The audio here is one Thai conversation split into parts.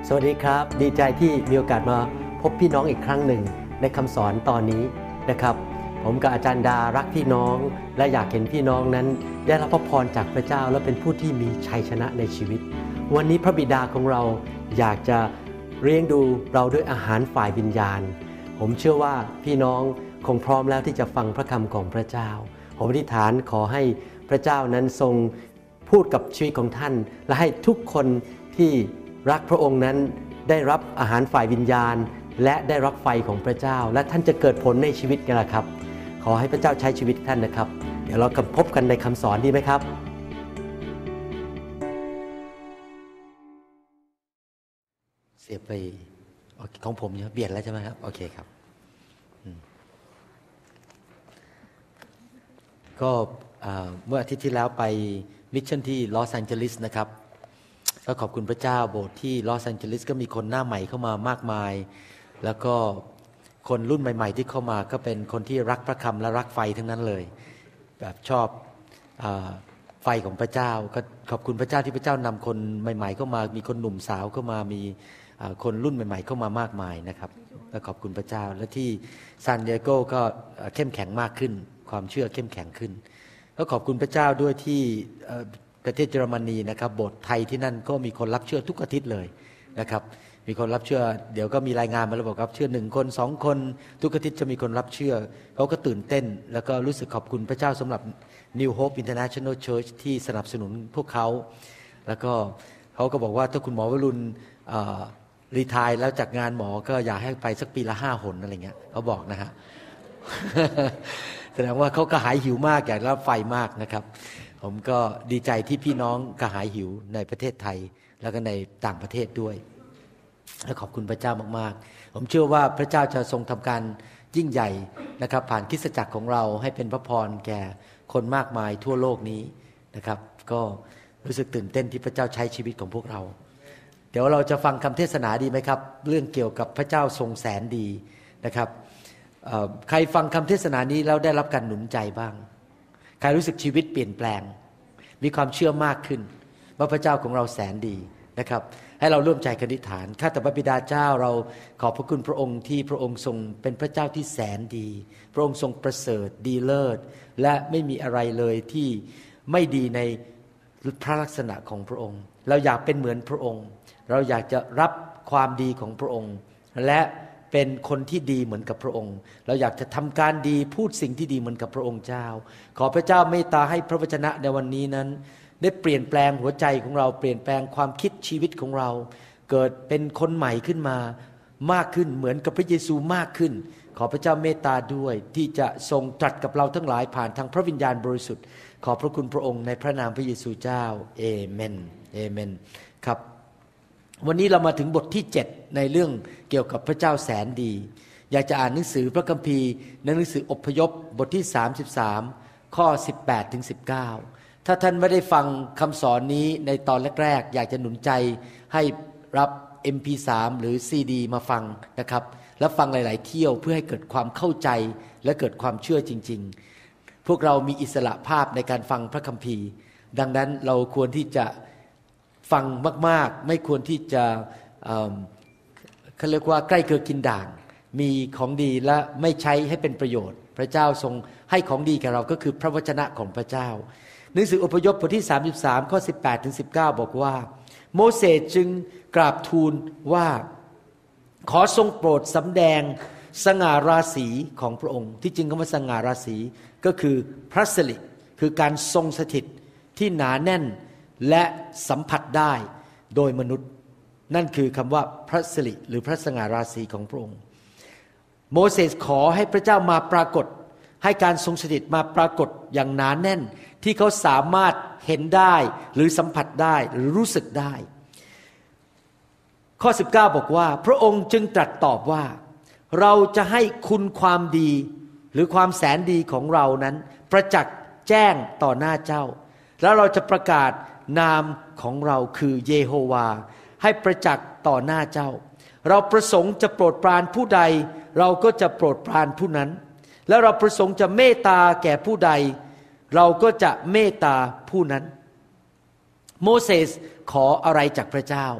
สวัสดีครับดีใจที่มีโอกาสมาพบพี่น้องอีกครั้งหนึ่งในคำสอนตอนนี้นะครับผมกับอาจารย์ดารักพี่น้องและอยากเห็นพี่น้องนั้นได้รับพระพรจากพระเจ้าและเป็นผู้ที่มีชัยชนะในชีวิตวันนี้พระบิดาของเราอยากจะเลี้ยงดูเราด้วยอาหารฝ่ายวิญญาณผมเชื่อว่าพี่น้องคงพร้อมแล้วที่จะฟังพระคำของพระเจ้าผมอธิษฐานขอให้พระเจ้านั้นทรงพูดกับชีวิตของท่านและให้ทุกคนที่รักพระองค์นั้นได้รับอาหารฝ่ายวิญญาณและได้รับไฟของพระเจ้าและท่านจะเกิดผลในชีวิตกันละครับขอให้พระเจ้าใช้ชีวิตท่านนะครับเดี๋ยวเราพบกันในคำสอนดีไหมครับเสียไปของผมเนี่ยเปลี่ยนแล้วใช่ไหมครับโอเคครับก็เมื่ออาทิตย์ที่แล้วไปมิชชั่นที่ลอสแองเจลิสนะครับก็ขอบคุณพระเจ้าโบสถ์ที่ลอสแองเจลิสก็มีคนหน้าใหม่เข้ามามากมายแล้วก็คนรุ่นใหม่ๆที่เข้ามาก็เป็นคนที่รักพระคำและรักไฟทั้งนั้นเลยแบบชอบไฟของพระเจ้าก็ขอบคุณพระเจ้าที่พระเจ้านำคนใหม่ๆเข้ามามีคนหนุ่มสาวเข้ามามีคนรุ่นใหม่ๆเข้ามามากมายนะครับและขอบคุณพระเจ้าและที่ซานดิเอโกก็เข้มแข็งมากขึ้นความเชื่อเข้มแข็งขึ้นก็ขอบคุณพระเจ้าด้วยที่ประเทศเยอรมนีนะครับโบสถ์ไทยที่นั่นก็มีคนรับเชื่อทุกอาทิตย์เลยนะครับมีคนรับเชื่อเดี๋ยวก็มีรายงานมาแล้วบอกครับเชื่อ1คน2คนทุกอาทิตย์จะมีคนรับเชื่อเขาก็ตื่นเต้นแล้วก็รู้สึกขอบคุณพระเจ้าสำหรับ New Hope International Church ที่สนับสนุนพวกเขาแล้วก็เขาก็บอกว่าถ้าคุณหมอวรุณรีไทร์แล้วจากงานหมอก็อยากให้ไปสักปีละ5 หนอะไรเงี้ยเขาบอกนะฮะ แสดงว่าเขากระหายหิวมากอยากรับไฟมากนะครับผมก็ดีใจที่พี่น้องกระหายหิวในประเทศไทยแล้วก็ในต่างประเทศด้วยและขอบคุณพระเจ้ามากๆผมเชื่อว่าพระเจ้าจะทรงทำการยิ่งใหญ่นะครับผ่านคริสตจักรของเราให้เป็นพระพรแก่คนมากมายทั่วโลกนี้นะครับก็รู้สึกตื่นเต้นที่พระเจ้าใช้ชีวิตของพวกเราเดี๋ยวเราจะฟังคำเทศนาดีไหมครับเรื่องเกี่ยวกับพระเจ้าทรงแสนดีนะครับใครฟังคำเทศนานี้แล้วได้รับการหนุนใจบ้างใครรู้สึกชีวิตเปลี่ยนแปลงมีความเชื่อมากขึ้นว่าพระเจ้าของเราแสนดีนะครับให้เราร่วมใจกันอธิษฐานข้าแต่พระบิดาเจ้าเราขอบพระคุณพระองค์ที่พระองค์ทรงเป็นพระเจ้าที่แสนดีพระองค์ทรงประเสริฐดีเลิศและไม่มีอะไรเลยที่ไม่ดีในพระลักษณะของพระองค์เราอยากเป็นเหมือนพระองค์เราอยากจะรับความดีของพระองค์และเป็นคนที่ดีเหมือนกับพระองค์เราอยากจะทำการดีพูดสิ่งที่ดีเหมือนกับพระองค์เจ้าขอพระเจ้าเมตตาให้พระวจนะในวันนี้นั้นได้เปลี่ยนแปลงหัวใจของเราเปลี่ยนแปลงความคิดชีวิตของเราเกิดเป็นคนใหม่ขึ้นมามากขึ้นเหมือนกับพระเยซูมากขึ้นขอพระเจ้าเมตตาด้วยที่จะทรงตรัสกับเราทั้งหลายผ่านทางพระวิญญาณบริสุทธิ์ขอบพระคุณพระองค์ในพระนามพระเยซูเจ้าเอเมนเอเมนครับวันนี้เรามาถึงบทที่7ในเรื่องเกี่ยวกับพระเจ้าแสนดีอยากจะอ่านหนังสือพระคัมภีร์ในหนังสืออพยพบทที่33ข้อ18ถึง19ถ้าท่านไม่ได้ฟังคำสอนนี้ในตอนแรกๆอยากจะหนุนใจให้รับ MP3 หรือ CD มาฟังนะครับแล้วฟังหลายๆเที่ยวเพื่อให้เกิดความเข้าใจและเกิดความเชื่อจริงๆพวกเรามีอิสระภาพในการฟังพระคัมภีร์ดังนั้นเราควรที่จะฟังมากๆไม่ควรที่จะเขาเรียกว่าใกล้เกลือกินด่างมีของดีและไม่ใช้ให้เป็นประโยชน์พระเจ้าทรงให้ของดีแก่เราก็คือพระวจนะของพระเจ้าหนังสืออพยพบทที่33ข้อ18ถึง19บอกว่าโมเสสจึงกราบทูลว่าขอทรงโปรดสำแดงสง่าราศีของพระองค์ที่จริงคำว่าสง่าราศีก็คือพระสิริคือการทรงสถิตที่หนาแน่นและสัมผัสได้โดยมนุษย์นั่นคือคำว่าพระสิริหรือพระสง่าราศีของพระองค์โมเสสขอให้พระเจ้ามาปรากฏให้การทรงสถิตมาปรากฏอย่างหนาแน่นที่เขาสามารถเห็นได้หรือสัมผัสได้หรือรู้สึกได้ข้อ19บอกว่าพระองค์จึงตรัสตอบว่าเราจะให้คุณความดีหรือความแสนดีของเรานั้นประจักษ์แจ้งต่อหน้าเจ้าแล้วเราจะประกาศนามของเราคือเยโฮวาให้ประจักษ์ต่อหน้าเจ้าเราประสงค์จะโปรดปรานผู้ใดเราก็จะโปรดปรานผู้นั้นแล้วเราประสงค์จะเมตตาแก่ผู้ใดเราก็จะเมตตาผู้นั้นโมเสสขออะไรจากพระเจ้า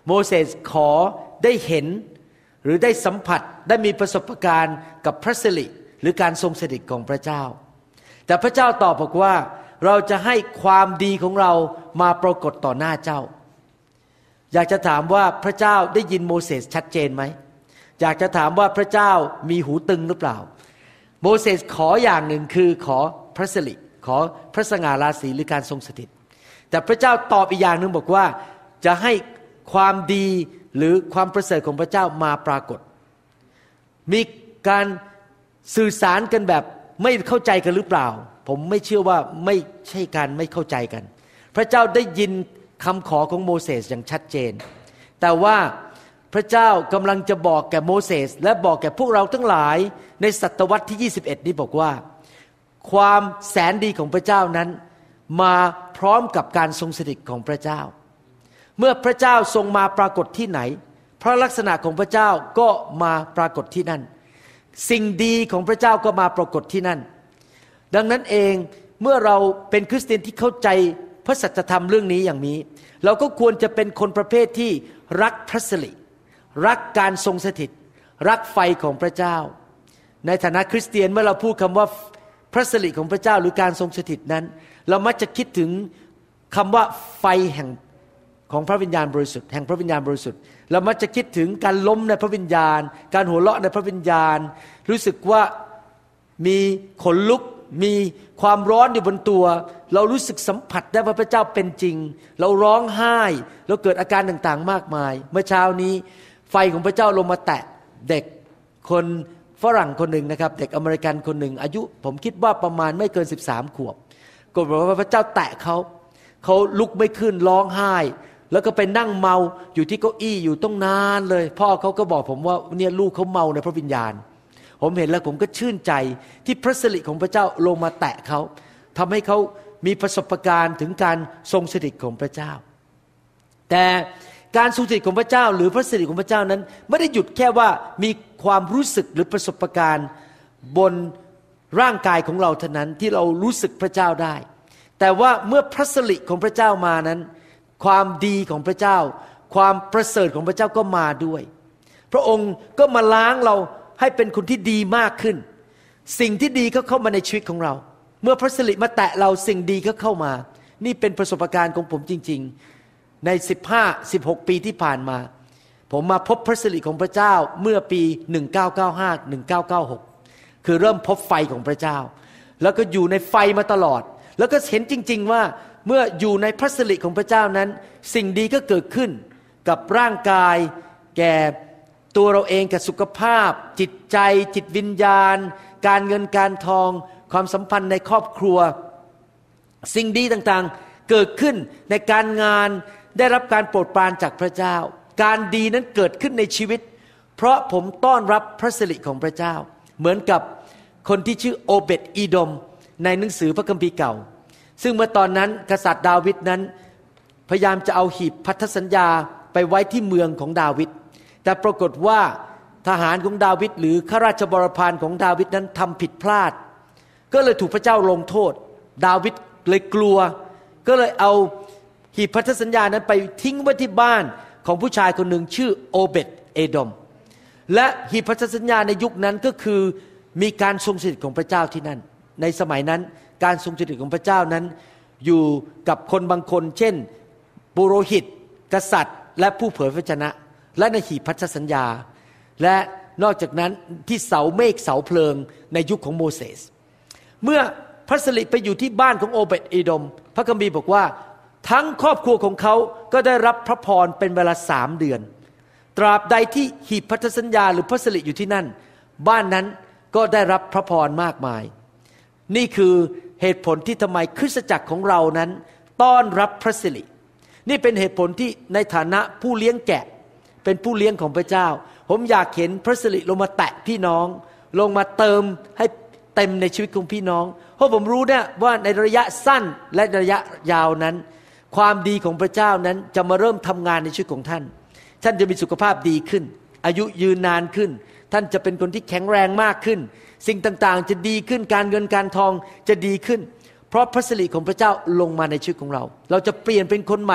โมเสสขอได้เห็นหรือได้สัมผัสได้มีประสบการณ์กับพระสิริหรือการทรงสถิตของพระเจ้าแต่พระเจ้าตอบบอกว่าเราจะให้ความดีของเรามาปรากฏต่อหน้าเจ้าอยากจะถามว่าพระเจ้าได้ยินโมเสสชัดเจนไหมอยากจะถามว่าพระเจ้ามีหูตึงหรือเปล่าโมเสสขออย่างหนึ่งคือขอพระสิริขอพระสง่าราศีหรือการทรงสถิตแต่พระเจ้าตอบอีกอย่างหนึ่งบอกว่าจะให้ความดีหรือความประเสริฐของพระเจ้ามาปรากฏมีการสื่อสารกันแบบไม่เข้าใจกันหรือเปล่าผมไม่เชื่อว่าไม่ใช่การไม่เข้าใจกันพระเจ้าได้ยินคำขอของโมเสสอย่างชัดเจนแต่ว่าพระเจ้ากำลังจะบอกแก่โมเสสและบอกแก่พวกเราทั้งหลายในศตวรรษที่21นี้บอกว่าความแสนดีของพระเจ้านั้นมาพร้อมกับการทรงสถิตของพระเจ้าเมื่อพระเจ้าทรงมาปรากฏที่ไหนพระลักษณะของพระเจ้าก็มาปรากฏที่นั่นสิ่งดีของพระเจ้าก็มาปรากฏที่นั่นดังนั้นเองเมื่อเราเป็นคริสเตียนที่เข้าใจพระสัจธรรมเรื่องนี้อย่างนี้เราก็ควรจะเป็นคนประเภทที่รักพระสิริรักการทรงสถิตรักไฟของพระเจ้าในฐานะคริสเตียนเมื่อเราพูดคำว่าพระสิริของพระเจ้าหรือการทรงสถิตนั้นเรามักจะคิดถึงคำว่าไฟแห่งของพระวิญญาณบริสุทธิ์แห่งพระวิญญาณบริสุทธิ์เรามักจะคิดถึงการล้มในพระวิญญาณการหัวเราะในพระวิญญาณรู้สึกว่ามีขนลุกมีความร้อนอยู่บนตัวเรารู้สึกสัมผัสได้ว่าพระเจ้าเป็นจริงเราร้องไห้เราเกิดอาการต่างๆมากมายเมื่อเช้านี้ไฟของพระเจ้าลงมาแตะเด็กคนฝรั่งคนหนึ่งนะครับเด็กอเมริกันคนหนึ่งอายุผมคิดว่าประมาณไม่เกิน13 ขวบก็บอกว่าพระเจ้าแตะเขาลุกไม่ขึ้นร้องไห้แล้วก็ไปนั่งเมาอยู่ที่เก้าอี้อยู่ต้องนานเลยพ่อเขาก็บอกผมว่าเนี่ยลูกเขาเมาในพระวิญญาณผมเห็นแล้วผมก็ชื่นใจที่พระสิริของพระเจ้าลงมาแตะเขาทำให้เขามีประสบการณ์ถึงการทรงสถิตของพระเจ้าแต่การทรงสถิตของพระเจ้าหรือพระสิริของพระเจ้านั้นไม่ได้หยุดแค่ว่ามีความรู้สึกหรือประสบการณ์บนร่างกายของเราเท่านั้นที่เรารู้สึกพระเจ้าได้แต่ว่าเมื่อพระสิริของพระเจ้ามานั้นความดีของพระเจ้าความประเสริฐของพระเจ้าก็มาด้วยพระองค์ก็มาล้างเราให้เป็นคนที่ดีมากขึ้นสิ่งที่ดีก็เข้ามาในชีวิตของเราเมื่อพระสิริมาแตะเราสิ่งดีก็เข้ามานี่เป็นประสบการณ์ของผมจริงๆใน15-16 ปีที่ผ่านมาผมมาพบพระสิริของพระเจ้าเมื่อปี1995-1996คือเริ่มพบไฟของพระเจ้าแล้วก็อยู่ในไฟมาตลอดแล้วก็เห็นจริงๆว่าเมื่ออยู่ในพระสิริของพระเจ้านั้นสิ่งดีก็เกิดขึ้นกับร่างกายแก่ตัวเราเองกับสุขภาพจิตใจจิตวิญญาณการเงินการทองความสัมพันธ์ในครอบครัวสิ่งดีต่างๆเกิดขึ้นในการงานได้รับการโปรดปรานจากพระเจ้าการดีนั้นเกิดขึ้นในชีวิตเพราะผมต้อนรับพระสิริของพระเจ้าเหมือนกับคนที่ชื่อโอเบดอีดอมในหนังสือพระคัมภีร์เก่าซึ่งเมื่อตอนนั้นกษัตริย์ดาวิดนั้นพยายามจะเอาหีบพันธสัญญาไปไว้ที่เมืองของดาวิดแต่ปรากฏว่าทหารของดาวิดหรือข้าราชบริพารของดาวิดนั้นทำผิดพลาดก็เลยถูกพระเจ้าลงโทษดาวิดเลยกลัวก็เลยเอาหีบพันธสัญญานั้นไปทิ้งไว้ที่บ้านของผู้ชายคนหนึ่งชื่อโอเบดเอดอมและหีบพันธสัญญาในยุคนั้นก็คือมีการทรงสถิตของพระเจ้าที่นั่นในสมัยนั้นการทรงสถิตของพระเจ้านั้นอยู่กับคนบางคนเช่นปุโรหิตกษัตริย์และผู้เผยพระวจนะและในหีบพันธสัญญาและนอกจากนั้นที่เสาเมฆเสาเพลิงในยุคของโมเสสเมื่อพระสิริไปอยู่ที่บ้านของโอเบดเอดอมพระคัมภีร์บอกว่าทั้งครอบครัวของเขาก็ได้รับพระพรเป็นเวลา3 เดือนตราบใดที่หีบพันธสัญญาหรือพระสิริอยู่ที่นั่นบ้านนั้นก็ได้รับพระพรมากมายนี่คือเหตุผลที่ทำไมคริสตจักรของเรานั้นต้อนรับพระสิรินี่เป็นเหตุผลที่ในฐานะผู้เลี้ยงแกะเป็นผู้เลี้ยงของพระเจ้าผมอยากเห็นพระสิริลงมาแตะพี่น้องลงมาเติมให้เต็มในชีวิตของพี่น้องเพราะผมรู้เนี่ยว่าในระยะสั้นและระยะยาวนั้นความดีของพระเจ้านั้นจะมาเริ่มทำงานในชีวิตของท่านท่านจะมีสุขภาพดีขึ้นอายุยืนนานขึ้นท่านจะเป็นคนที่แข็งแรงมากขึ้นสิ่งต่างๆจะดีขึ้นการเงินการทองจะดีขึ้นเพราะพระสิริของพระเจ้าลงมาในชีวิตของเราเราจะเปลี่ยนเป็นคนใหม่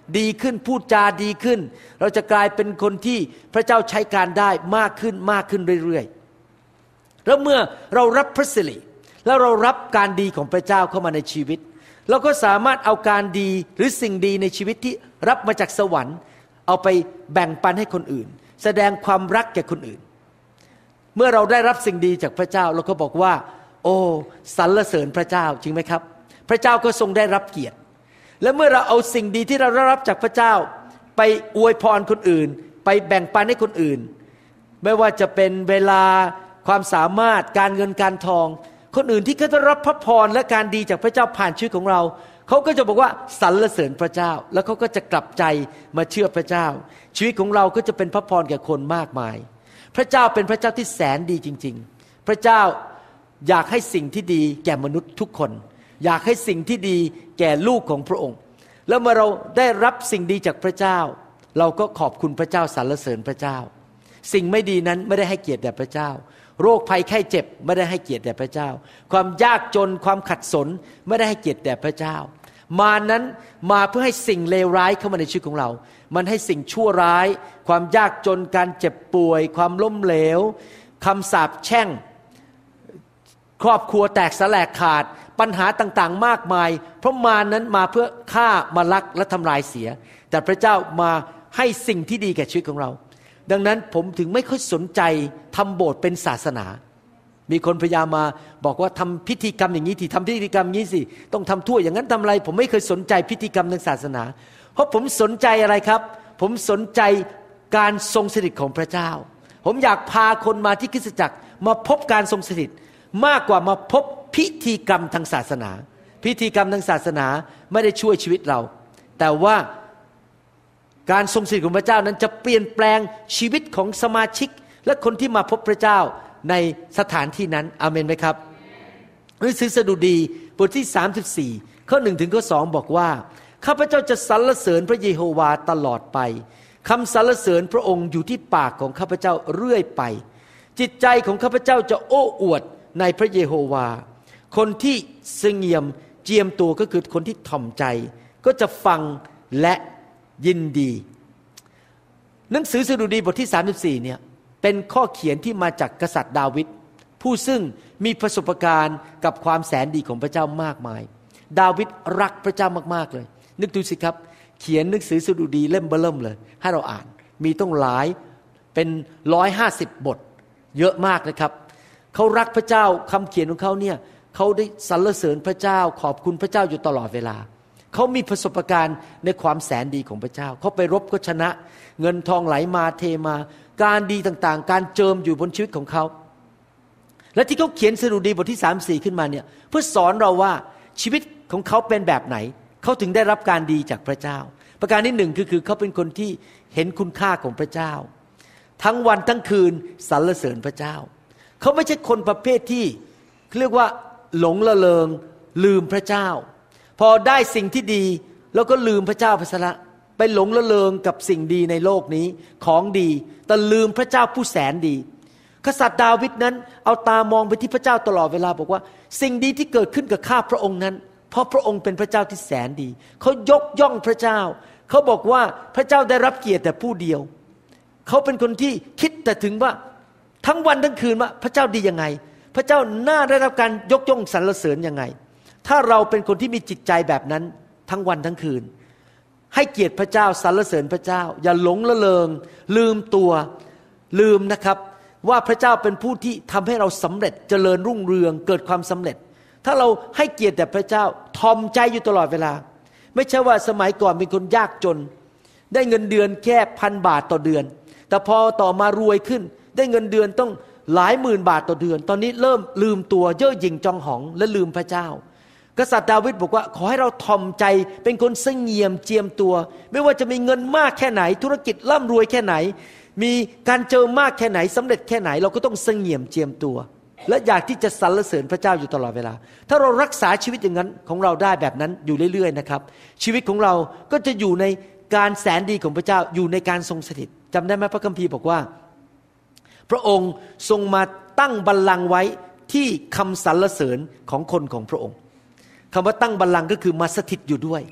ดีขึ้นพูดจาดีขึ้นเราจะกลายเป็นคนที่พระเจ้าใช้การได้มากขึ้นมากขึ้นเรื่อยๆแล้วเมื่อเรารับพระสิริแล้วเรารับการดีของพระเจ้าเข้ามาในชีวิตเราก็สามารถเอาการดีหรือสิ่งดีในชีวิตที่รับมาจากสวรรค์เอาไปแบ่งปันให้คนอื่นแสดงความรักแก่คนอื่นเมื่อเราได้รับสิ่งดีจากพระเจ้าเราก็บอกว่าโอ้สรรเสริญพระเจ้าจริงไหมครับพระเจ้าก็ทรงได้รับเกียรติและเมื่อเราเอาสิ่งดีที่เราได้รับจากพระเจ้าไปอวยพรคนอื่นไปแบ่งปันให้คนอื่นไม่ว่าจะเป็นเวลาความสามารถการเงินการทองคนอื่นที่เขาได้รับพระพรและการดีจากพระเจ้าผ่านชีวิตของเราเขาก็จะบอกว่าสรรเสริญพระเจ้าแล้วเขาก็จะกลับใจมาเชื่อพระเจ้าชีวิตของเราก็จะเป็นพระพรแก่คนมากมายพระเจ้าเป็นพระเจ้าที่แสนดีจริงๆพระเจ้าอยากให้สิ่งที่ดีแก่มนุษย์ทุกคนอยากให้สิ่งที่ดีแก่ลูกของพระองค์แล้วเมื่อเราได้รับสิ่งดีจากพระเจ้าเราก็ขอบคุณพระเจ้าสรรเสริญพระเจ้าสิ่งไม่ดีนั้นไม่ได้ให้เกียรติแด่พระเจ้าโรคภัยไข้เจ็บไม่ได้ให้เกียรติแด่พระเจ้าความยากจนความขัดสนไม่ได้ให้เกียรติแด่พระเจ้ามานั้นมาเพื่อให้สิ่งเลวร้ายเข้ามาในชีวิตของเรามันให้สิ่งชั่วร้ายความยากจนการเจ็บป่วยความล้มเหลวคำสาปแช่งครอบครัวแตกสลายขาดปัญหาต่างๆมากมายเพราะมารนั้นมาเพื่อฆ่ามาลักและทำลายเสียแต่พระเจ้ามาให้สิ่งที่ดีแก่ชีวิตของเราดังนั้นผมถึงไม่ค่อยสนใจทำโบสถ์เป็นศาสนามีคนพยายามมาบอกว่าทำพิธีกรรมอย่างนี้สิทำพิธีกรรมอย่างนี้สิต้องทำทั่วอย่างนั้นทำอะไรผมไม่เคยสนใจพิธีกรรมทางศาสนาเพราะผมสนใจอะไรครับผมสนใจการทรงสถิตของพระเจ้าผมอยากพาคนมาที่คริสตจักรมาพบการทรงสถิตมากกว่ามาพบพิธีกรรมทางศาสนาพิธีกรรมทางศาสนาไม่ได้ช่วยชีวิตเราแต่ว่าการทรงสถิตของพระเจ้านั้นจะเปลี่ยนแปลงชีวิตของสมาชิกและคนที่มาพบพระเจ้าในสถานที่นั้นอาเมนไหมครับหนังสือสดุดีบทที่34ข้อ1ถึงข้อ2บอกว่าข้าพเจ้าจะสรรเสริญพระเยโฮวาตลอดไปคำสรรเสริญพระองค์อยู่ที่ปากของข้าพเจ้าเรื่อยไปจิตใจของข้าพเจ้าจะโอ้อวดในพระเยโฮวาคนที่เสงี่ยมเจียมตัวก็คือคนที่ถ่อมใจก็จะฟังและยินดีหนังสือสดุดีบทที่34เนี่ยเป็นข้อเขียนที่มาจากกษัตริย์ดาวิดผู้ซึ่งมีประสบการณ์กับความแสนดีของพระเจ้ามากมายดาวิดรักพระเจ้ามากๆเลยนึกดูสิครับเขียนหนังสือสดุดีเล่มเบิ่มเลยให้เราอ่านมีต้องหลายเป็น150บทเยอะมากนะครับเขารักพระเจ้าคำเขียนของเขาเนี่ยเขาได้สรรเสริญพระเจ้าขอบคุณพระเจ้าอยู่ตลอดเวลาเขามีประสบการณ์ในความแสนดีของพระเจ้าเขาไปรบก็ชนะเงินทองไหลมาเทมาการดีต่างๆการเจิมอยู่บนชีวิตของเขาและที่เขาเขียนสดุดีบทที่34ขึ้นมาเนี่ยเพื่อสอนเราว่าชีวิตของเขาเป็นแบบไหนเขาถึงได้รับการดีจากพระเจ้าประการที่1คือเขาเป็นคนที่เห็นคุณค่าของพระเจ้าทั้งวันทั้งคืนสรรเสริญพระเจ้าเขาไม่ใช่คนประเภทที่เรียกว่าหลงละเลงลืมพระเจ้าพอได้สิ่งที่ดีแล้วก็ลืมพระเจ้าไปซะละไปหลงละเลงกับสิ่งดีในโลกนี้ของดีแต่ลืมพระเจ้าผู้แสนดีกษัตริย์ดาวิดนั้นเอาตามองไปที่พระเจ้าตลอดเวลาบอกว่าสิ่งดีที่เกิดขึ้นกับข้าพระองค์นั้นเพราะพระองค์เป็นพระเจ้าที่แสนดีเขายกย่องพระเจ้าเขาบอกว่าพระเจ้าได้รับเกียรติแต่ผู้เดียวเขาเป็นคนที่คิดแต่ถึงว่าทั้งวันทั้งคืนว่าพระเจ้าดียังไงพระเจ้าน่าได้รับการยกย่องสรรเสริญยังไงถ้าเราเป็นคนที่มีจิตใจแบบนั้นทั้งวันทั้งคืนให้เกียรติพระเจ้าสรรเสริญพระเจ้าอย่าหลงละเลงลืมตัวลืมนะครับว่าพระเจ้าเป็นผู้ที่ทำให้เราสำเร็จเจริญรุ่งเรืองเกิดความสำเร็จถ้าเราให้เกียรติแต่พระเจ้าทอมใจอยู่ตลอดเวลาไม่ใช่ว่าสมัยก่อนเป็นคนยากจนได้เงินเดือนแค่1,000 บาทต่อเดือนแต่พอต่อมารวยขึ้นได้เงินเดือนต้องหลายหมื่นบาทต่อเดือนตอนนี้เริ่มลืมตัวเย่อหยิ่งจองหองและลืมพระเจ้ากษัตริย์ดาวิดบอกว่าขอให้เราทอมใจเป็นคนเสงี่ยมเจียมตัวไม่ว่าจะมีเงินมากแค่ไหนธุรกิจร่ำรวยแค่ไหนมีการเจอมากแค่ไหนสำเร็จแค่ไหนเราก็ต้องเสงี่ยมเจียมตัวและอยากที่จะสรรเสริญพระเจ้าอยู่ตลอดเวลาถ้าเรารักษาชีวิตอย่างนั้นของเราได้แบบนั้นอยู่เรื่อยๆนะครับชีวิตของเราก็จะอยู่ในการแสนดีของพระเจ้าอยู่ในการทรงสถิตจำได้ไหมพระคัมภีร์บอกว่าพระองค์ทรงมาตั้งบัลลังก์ไว้ที่คำสรรเสริญของคนของพระองค์คำว่าตั้งบัลลังก์ก็คือมาสถิตอยู่ด้วย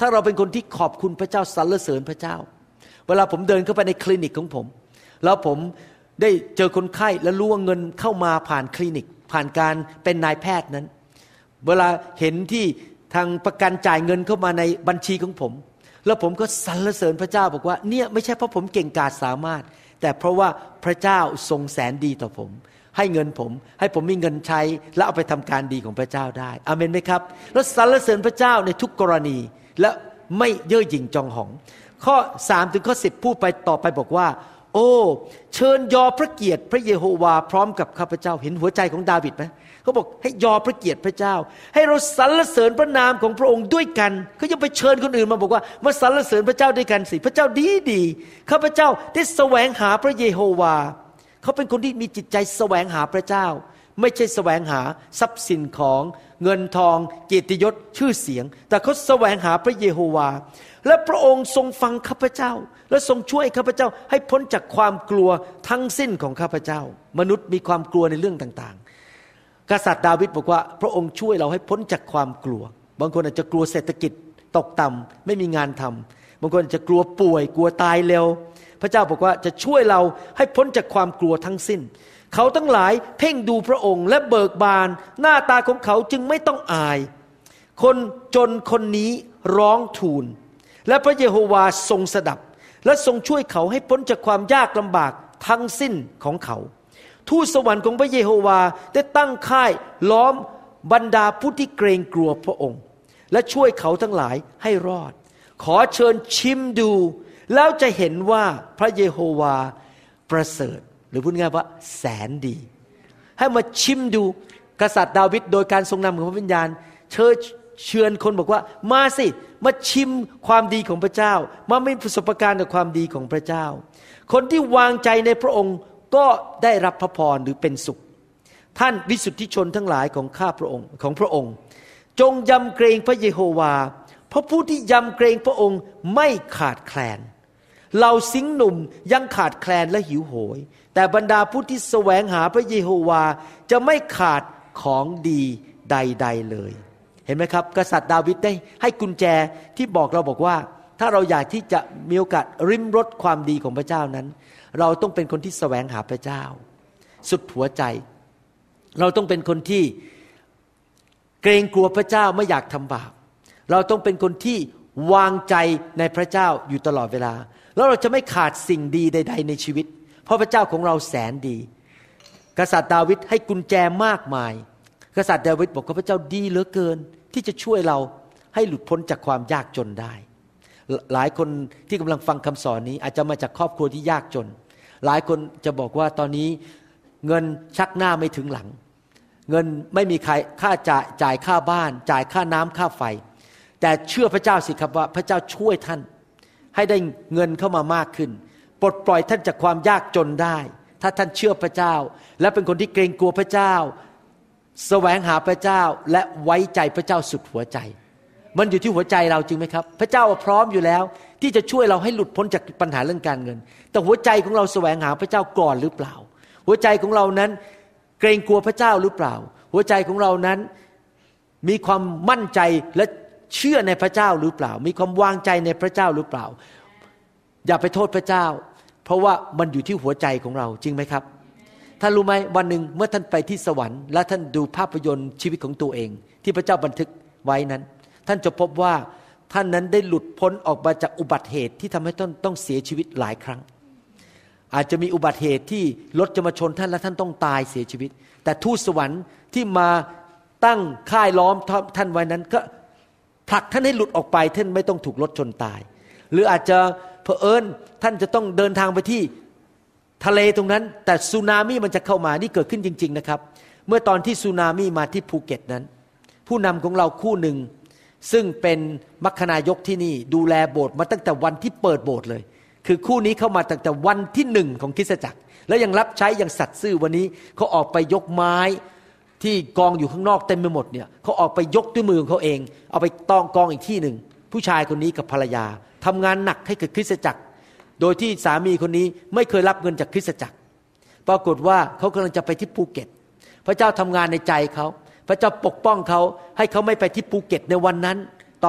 ถ้าเราเป็นคนที่ขอบคุณพระเจ้าสรรเสริญพระเจ้าเวลาผมเดินเข้าไปในคลินิกของผมแล้วผมได้เจอคนไข้และรู้ว่าเงินเข้ามาผ่านคลินิกผ่านการเป็นนายแพทย์นั้นเวลาเห็นที่ทางประกันจ่ายเงินเข้ามาในบัญชีของผมแล้วผมก็สรรเสริญพระเจ้าบอกว่าเนี่ยไม่ใช่เพราะผมเก่งกาจสามารถแต่เพราะว่าพระเจ้าทรงแสนดีต่อผมให้เงินผมให้ผมมีเงินใช้และเอาไปทำการดีของพระเจ้าได้อาเมนไหมครับแล้วสรรเสริญพระเจ้าในทุกกรณีและไม่เย่อหยิ่งจองหองข้อ3ถึงข้อ10พูดไปต่อไปบอกว่าโอ้เชิญยอพระเกียรติพระเยโฮวาพร้อมกับข้าพเจ้าเห็นหัวใจของดาวิดไหมเขาบอกให้ยอพระเกียรติพระเจ้าให้เราสรรเสริญพระนามของพระองค์ด้วยกันเขายังไปเชิญคนอื่นมาบอกว่ามาสรรเสริญพระเจ้าด้วยกันสิพระเจ้าดีข้าพเจ้าได้แสวงหาพระเยโฮวาเขาเป็นคนที่มีจิตใจแสวงหาพระเจ้าไม่ใช่แสวงหาทรัพย์สินของเงินทองเกียรติยศชื่อเสียงแต่เขาแสวงหาพระเยโฮวาและพระองค์ทรงฟังข้าพเจ้าและทรงช่วยข้าพเจ้าให้พ้นจากความกลัวทั้งสิ้นของข้าพเจ้ามนุษย์มีความกลัวในเรื่องต่างๆกษัตริย์ดาวิดบอกว่าพระองค์ช่วยเราให้พ้นจากความกลัวบางคนอาจจะกลัวเศรษฐกิจตกต่ำไม่มีงานทำบางคนอาจจะกลัวป่วยกลัวตายเร็วพระเจ้าบอกว่าจะช่วยเราให้พ้นจากความกลัวทั้งสิ้นเขาทั้งหลายเพ่งดูพระองค์และเบิกบานหน้าตาของเขาจึงไม่ต้องอายคนจนคนนี้ร้องทูลและพระเยโฮวาทรงสดับและทรงช่วยเขาให้พ้นจากความยากลำบากทั้งสิ้นของเขาทูตสวรรค์ของพระเยโฮวาได้ตั้งค่ายล้อมบรรดาผู้ที่เกรงกลัวพระองค์และช่วยเขาทั้งหลายให้รอดขอเชิญชิมดูแล้วจะเห็นว่าพระเยโฮวาประเสริฐหรือพูดง่ายว่าแสนดีให้มาชิมดูกษัตริย์ดาวิดโดยการทรงนำของพระวิญญาณเชิญคนบอกว่ามาสิมาชิมความดีของพระเจ้ามามีประสบการณ์กับความดีของพระเจ้าคนที่วางใจในพระองค์ก็ได้รับพระพรหรือเป็นสุขท่านวิสุทธิชนทั้งหลายของข้าพระองค์ของพระองค์จงยำเกรงพระเยโฮวาเพราะผู้ที่ยำเกรงพระองค์ไม่ขาดแคลนเราสิงห์หนุ่มยังขาดแคลนและหิวโหยแต่บรรดาผู้ที่แสวงหาพระเยโฮวาจะไม่ขาดของดีใดๆเลยเห็นไหมครับกษัตริย์ดาวิดได้ให้กุญแจที่บอกเราบอกว่าถ้าเราอยากที่จะมีโอกาสริมรสความดีของพระเจ้านั้นเราต้องเป็นคนที่แสวงหาพระเจ้าสุดหัวใจเราต้องเป็นคนที่เกรงกลัวพระเจ้าไม่อยากทำบาปเราต้องเป็นคนที่วางใจในพระเจ้าอยู่ตลอดเวลาแล้วเราจะไม่ขาดสิ่งดีใดๆในชีวิตเพราะพระเจ้าของเราแสนดีกษัตริย์ดาวิดให้กุญแจมากมายกษัตริย์ดาวิดบอกว่าพระเจ้าดีเหลือเกินที่จะช่วยเราให้หลุดพ้นจากความยากจนได้หลายคนที่กำลังฟังคำสอนนี้อาจจะมาจากครอบครัวที่ยากจนหลายคนจะบอกว่าตอนนี้เงินชักหน้าไม่ถึงหลังเงินไม่มีค่าจ่ายค่าบ้านจ่ายค่าน้ำค่าไฟแต่เชื่อพระเจ้าสิครับว่าพระเจ้าช่วยท่านให้ได้เงินเข้ามามากขึ้นปลดปล่อยท่านจากความยากจนได้ถ้าท่านเชื่อพระเจ้าและเป็นคนที่เกรงกลัวพระเจ้าแสวงหาพระเจ้าและไว้ใจพระเจ้าสุดหัวใจมันอยู่ที่หัวใจเราจริงไหมครับพระเจ้าพร้อมอยู่แล้วที่จะช่วยเราให้หลุดพ้นจากปัญหาเรื่องการเงินแต่หัวใจของเราแสวงหาพระเจ้าก่อนหรือเปล่าหัวใจของเรานั้นเกรงกลัวพระเจ้าหรือเปล่าหัวใจของเรานั้นมีความมั่นใจและเชื่อในพระเจ้าหรือเปล่ามีความวางใจในพระเจ้าหรือเปล่าอย่าไปโทษพระเจ้าเพราะว่ามันอยู่ที่หัวใจของเราจริงไหมครับท่านรู้ไหมวันหนึ่งเมื่อท่านไปที่สวรรค์และท่านดูภาพยนตร์ชีวิตของตัวเองที่พระเจ้าบันทึกไว้นั้นท่านจะพบว่าท่านนั้นได้หลุดพ้นออกมาจากอุบัติเหตุที่ทำให้ท่านต้องเสียชีวิตหลายครั้งอาจจะมีอุบัติเหตุที่รถจะมาชนท่านและท่านต้องตายเสียชีวิตแต่ทูตสวรรค์ที่มาตั้งค่ายล้อมท่านไว้นั้นก็ผลักท่านให้หลุดออกไปท่านไม่ต้องถูกรถชนตายหรืออาจจะเผอิญท่านจะต้องเดินทางไปที่ทะเลตรงนั้นแต่สึนามิมันจะเข้ามานี่เกิดขึ้นจริงๆนะครับเมื่อตอนที่สึนามิมาที่ภูเก็ตนั้นผู้นำของเราคู่หนึ่งซึ่งเป็นมัคคณายกที่นี่ดูแลโบสถ์มาตั้งแต่วันที่เปิดโบสถ์เลยคือคู่นี้เข้ามาตั้งแต่วันที่1ของคริสตจักรแล้วยังรับใช้อย่างสัตย์ซื่อวันนี้เขาออกไปยกไม้ที่กองอยู่ข้างนอกเต็มไปหมดเนี่ยเขาออกไปยกด้วยมือของเขาเองเอาไปกองอีกที่หนึ่งผู้ชายคนนี้กับภรรยาทำงานหนักให้กับคริสตจักรโดยที่สามีคนนี้ไม่เคยรับเงินจากคริสตจักรปรากฏว่าเขากำลังจะไปที่ภูเก็ตพระเจ้าทำงานในใจเขาพระเจ้าปกป้องเขาให้เขาไม่ไปที่ภูเก็ตในวันนั้นตอน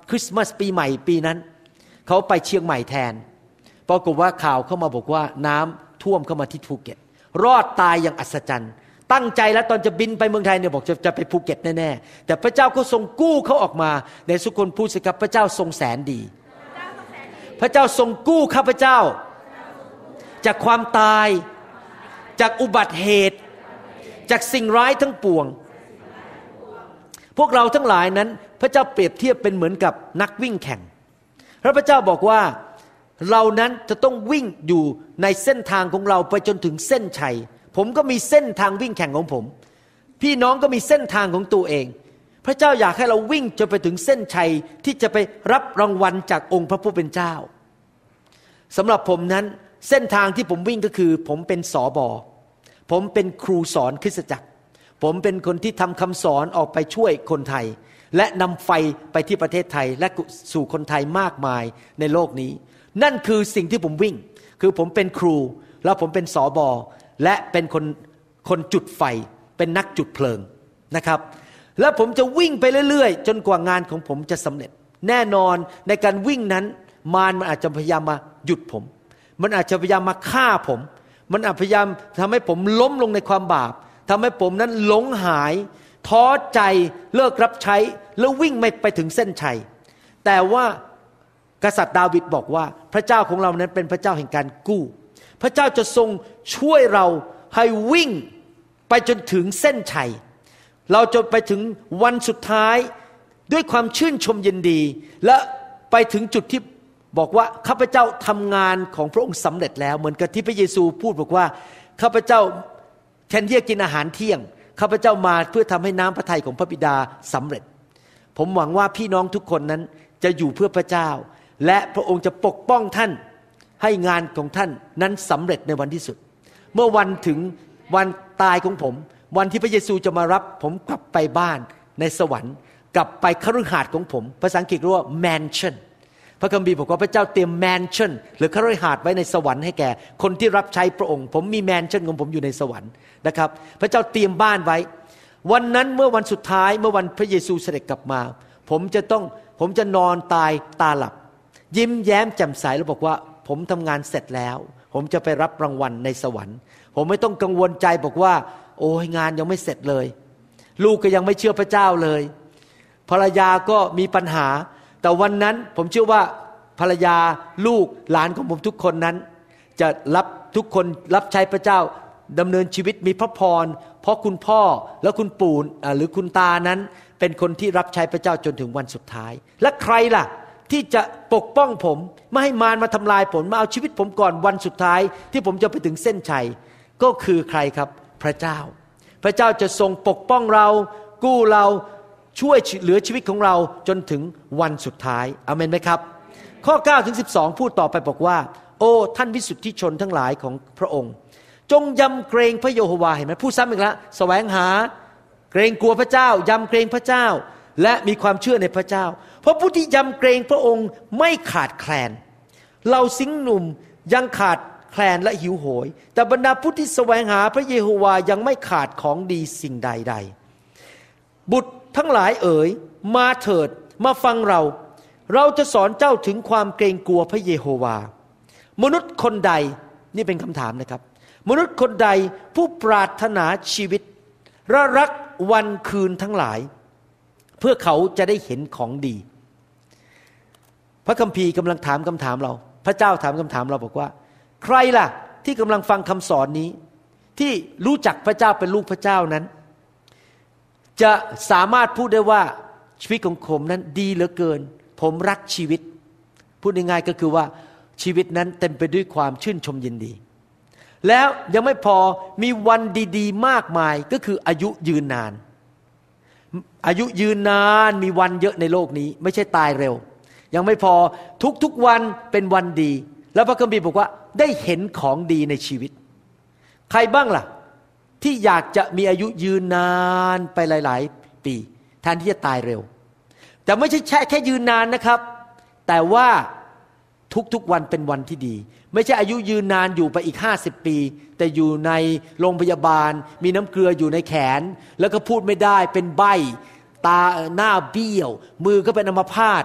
คริสต์มาสปีใหม่ปีนั้นเขาไปเชียงใหม่แทนปรากฏว่าข่าวเข้ามาบอกว่าน้ำท่วมเข้ามาที่ภูเก็ตรอดตายอย่างอัศจรรย์ตั้งใจแล้วตอนจะบินไปเมืองไทยเนี่ยบอกจะไปภูเก็ตแน่ๆแต่พระเจ้าก็ทรงกู้เขาออกมาในสุคนพูดสิครับพระเจ้าทรงแสนดีพระเจ้าทรงกู้ข้าพเจ้าจากความตายจากอุบัติเหตุจากสิ่งร้ายทั้งปวงพวกเราทั้งหลายนั้นพระเจ้าเปรียบเทียบเป็นเหมือนกับนักวิ่งแข่งพระเจ้าบอกว่าเรานั้นจะต้องวิ่งอยู่ในเส้นทางของเราไปจนถึงเส้นชัยผมก็มีเส้นทางวิ่งแข่งของผมพี่น้องก็มีเส้นทางของตัวเองพระเจ้าอยากให้เราวิ่งจนไปถึงเส้นชัยที่จะไปรับรางวัลจากองค์พระผู้เป็นเจ้าสำหรับผมนั้นเส้นทางที่ผมวิ่งก็คือผมเป็นสบผมเป็นครูสอนคริสตจักรผมเป็นคนที่ทำคำสอนออกไปช่วยคนไทยและนำไฟไปที่ประเทศไทยและสู่คนไทยมากมายในโลกนี้นั่นคือสิ่งที่ผมวิ่งคือผมเป็นครูแล้วผมเป็นสบและเป็นคนจุดไฟเป็นนักจุดเพลิงนะครับแล้วผมจะวิ่งไปเรื่อยๆจนกว่างานของผมจะสำเร็จแน่นอนในการวิ่งนั้นมารมันอาจจะพยายามมาหยุดผมมันอาจจะพยายามมาฆ่าผมมันอาจพยายามทำให้ผมล้มลงในความบาปทำให้ผมนั้นหลงหายท้อใจเลิกรับใช้แล้ววิ่งไม่ไปถึงเส้นชัยแต่ว่ากษัตริย์ดาวิดบอกว่าพระเจ้าของเรานั้นเป็นพระเจ้าแห่งการกู้พระเจ้าจะทรงช่วยเราให้วิ่งไปจนถึงเส้นชัยเราจะไปถึงวันสุดท้ายด้วยความชื่นชมยินดีและไปถึงจุดที่บอกว่าข้าพเจ้าทำงานของพระองค์สำเร็จแล้วเหมือนกับที่พระเยซูพูดบอกว่าข้าพเจ้าแทนที่จะกินอาหารเที่ยงข้าพเจ้ามาเพื่อทำให้น้ำพระทัยของพระบิดาสำเร็จผมหวังว่าพี่น้องทุกคนนั้นจะอยู่เพื่อพระเจ้าและพระองค์จะปกป้องท่านให้งานของท่านนั้นสำเร็จในวันที่สุดเมื่อวันถึงวันตายของผมวันที่พระเยซูจะมารับผมกลับไปบ้านในสวรรค์กลับไปคฤหาสน์ของผมภาษาอังกฤษเรียกว่า mansion พระคัมภีร์บอกว่าพระเจ้าเตรียม mansion หรือคฤหาสน์ไว้ในสวรรค์ให้แก่คนที่รับใช้พระองค์ผมมี mansion ของผมอยู่ในสวรรค์นะครับพระเจ้าเตรียมบ้านไว้วันนั้นเมื่อวันสุดท้ายเมื่อวันพระเยซูเสด็จกลับมาผมจะนอนตายตาหลับยิ้มแย้มแจ่มใสแล้วบอกว่าผมทำงานเสร็จแล้วผมจะไปรับรางวัลในสวรรค์ผมไม่ต้องกังวลใจบอกว่าโอ้ยงานยังไม่เสร็จเลยลูกก็ยังไม่เชื่อพระเจ้าเลยภรรยาก็มีปัญหาแต่วันนั้นผมเชื่อว่าภรรยาลูกหลานของผมทุกคนนั้นจะรับทุกคนรับใช้พระเจ้าดำเนินชีวิตมีพระพรเพราะคุณพ่อและคุณปู่หรือคุณตานั้นเป็นคนที่รับใช้พระเจ้าจนถึงวันสุดท้ายและใครล่ะที่จะปกป้องผมไม่ให้มารมาทำลายผมมาเอาชีวิตผมก่อนวันสุดท้ายที่ผมจะไปถึงเส้นชัยก็คือใครครับพระเจ้าพระเจ้าจะทรงปกป้องเรากู้เราช่วยเหลือชีวิตของเราจนถึงวันสุดท้ายอาเมนไหมครับข้อ9ถึง12พูดต่อไปบอกว่าโอ้ท่านวิสุทธิชนทั้งหลายของพระองค์จงยำเกรงพระยโฮวาห์เห็นไหมพูดซ้ำอีกแล้วแสวงหาเกรงกลัวพระเจ้ายำเกรงพระเจ้าและมีความเชื่อในพระเจ้าเพราะผู้ที่ยำเกรงพระองค์ไม่ขาดแคลนเราสิงห์หนุ่มยังขาดแคลนและหิวโหยแต่บรรดาผู้ที่แสวงหาพระเยโฮวาห์ยังไม่ขาดของดีสิ่งใดๆบุตรทั้งหลายเอ๋ยมาเถิดมาฟังเราจะสอนเจ้าถึงความเกรงกลัวพระเยโฮวาห์มนุษย์คนใดนี่เป็นคำถามนะครับมนุษย์คนใดผู้ปรารถนาชีวิตและรักวันคืนทั้งหลายเพื่อเขาจะได้เห็นของดีพระคัมภีร์กำลังถามคำถามเราพระเจ้าถามคำถามเราบอกว่าใครล่ะที่กำลังฟังคำสอนนี้ที่รู้จักพระเจ้าเป็นลูกพระเจ้านั้นจะสามารถพูดได้ว่าชีวิตของผมนั้นดีเหลือเกินผมรักชีวิตพูดง่ายๆก็คือว่าชีวิตนั้นเต็มไปด้วยความชื่นชมยินดีแล้วยังไม่พอมีวันดีๆมากมายก็คืออายุยืนนานอายุยืนนานมีวันเยอะในโลกนี้ไม่ใช่ตายเร็วยังไม่พอทุกๆวันเป็นวันดีแล้วพระคัมภีร์บอกว่าได้เห็นของดีในชีวิตใครบ้างล่ะที่อยากจะมีอายุยืนนานไปหลายๆปีแทนที่จะตายเร็วแต่ไม่ใช่แค่ยืนนานนะครับแต่ว่าทุกๆวันเป็นวันที่ดีไม่ใช่อายุยืนนานอยู่ไปอีก50ปีแต่อยู่ในโรงพยาบาลมีน้ำเกลืออยู่ในแขนแล้วก็พูดไม่ได้เป็นใบ้ตาหน้าเบี้ยวมือก็เป็นอัมพาต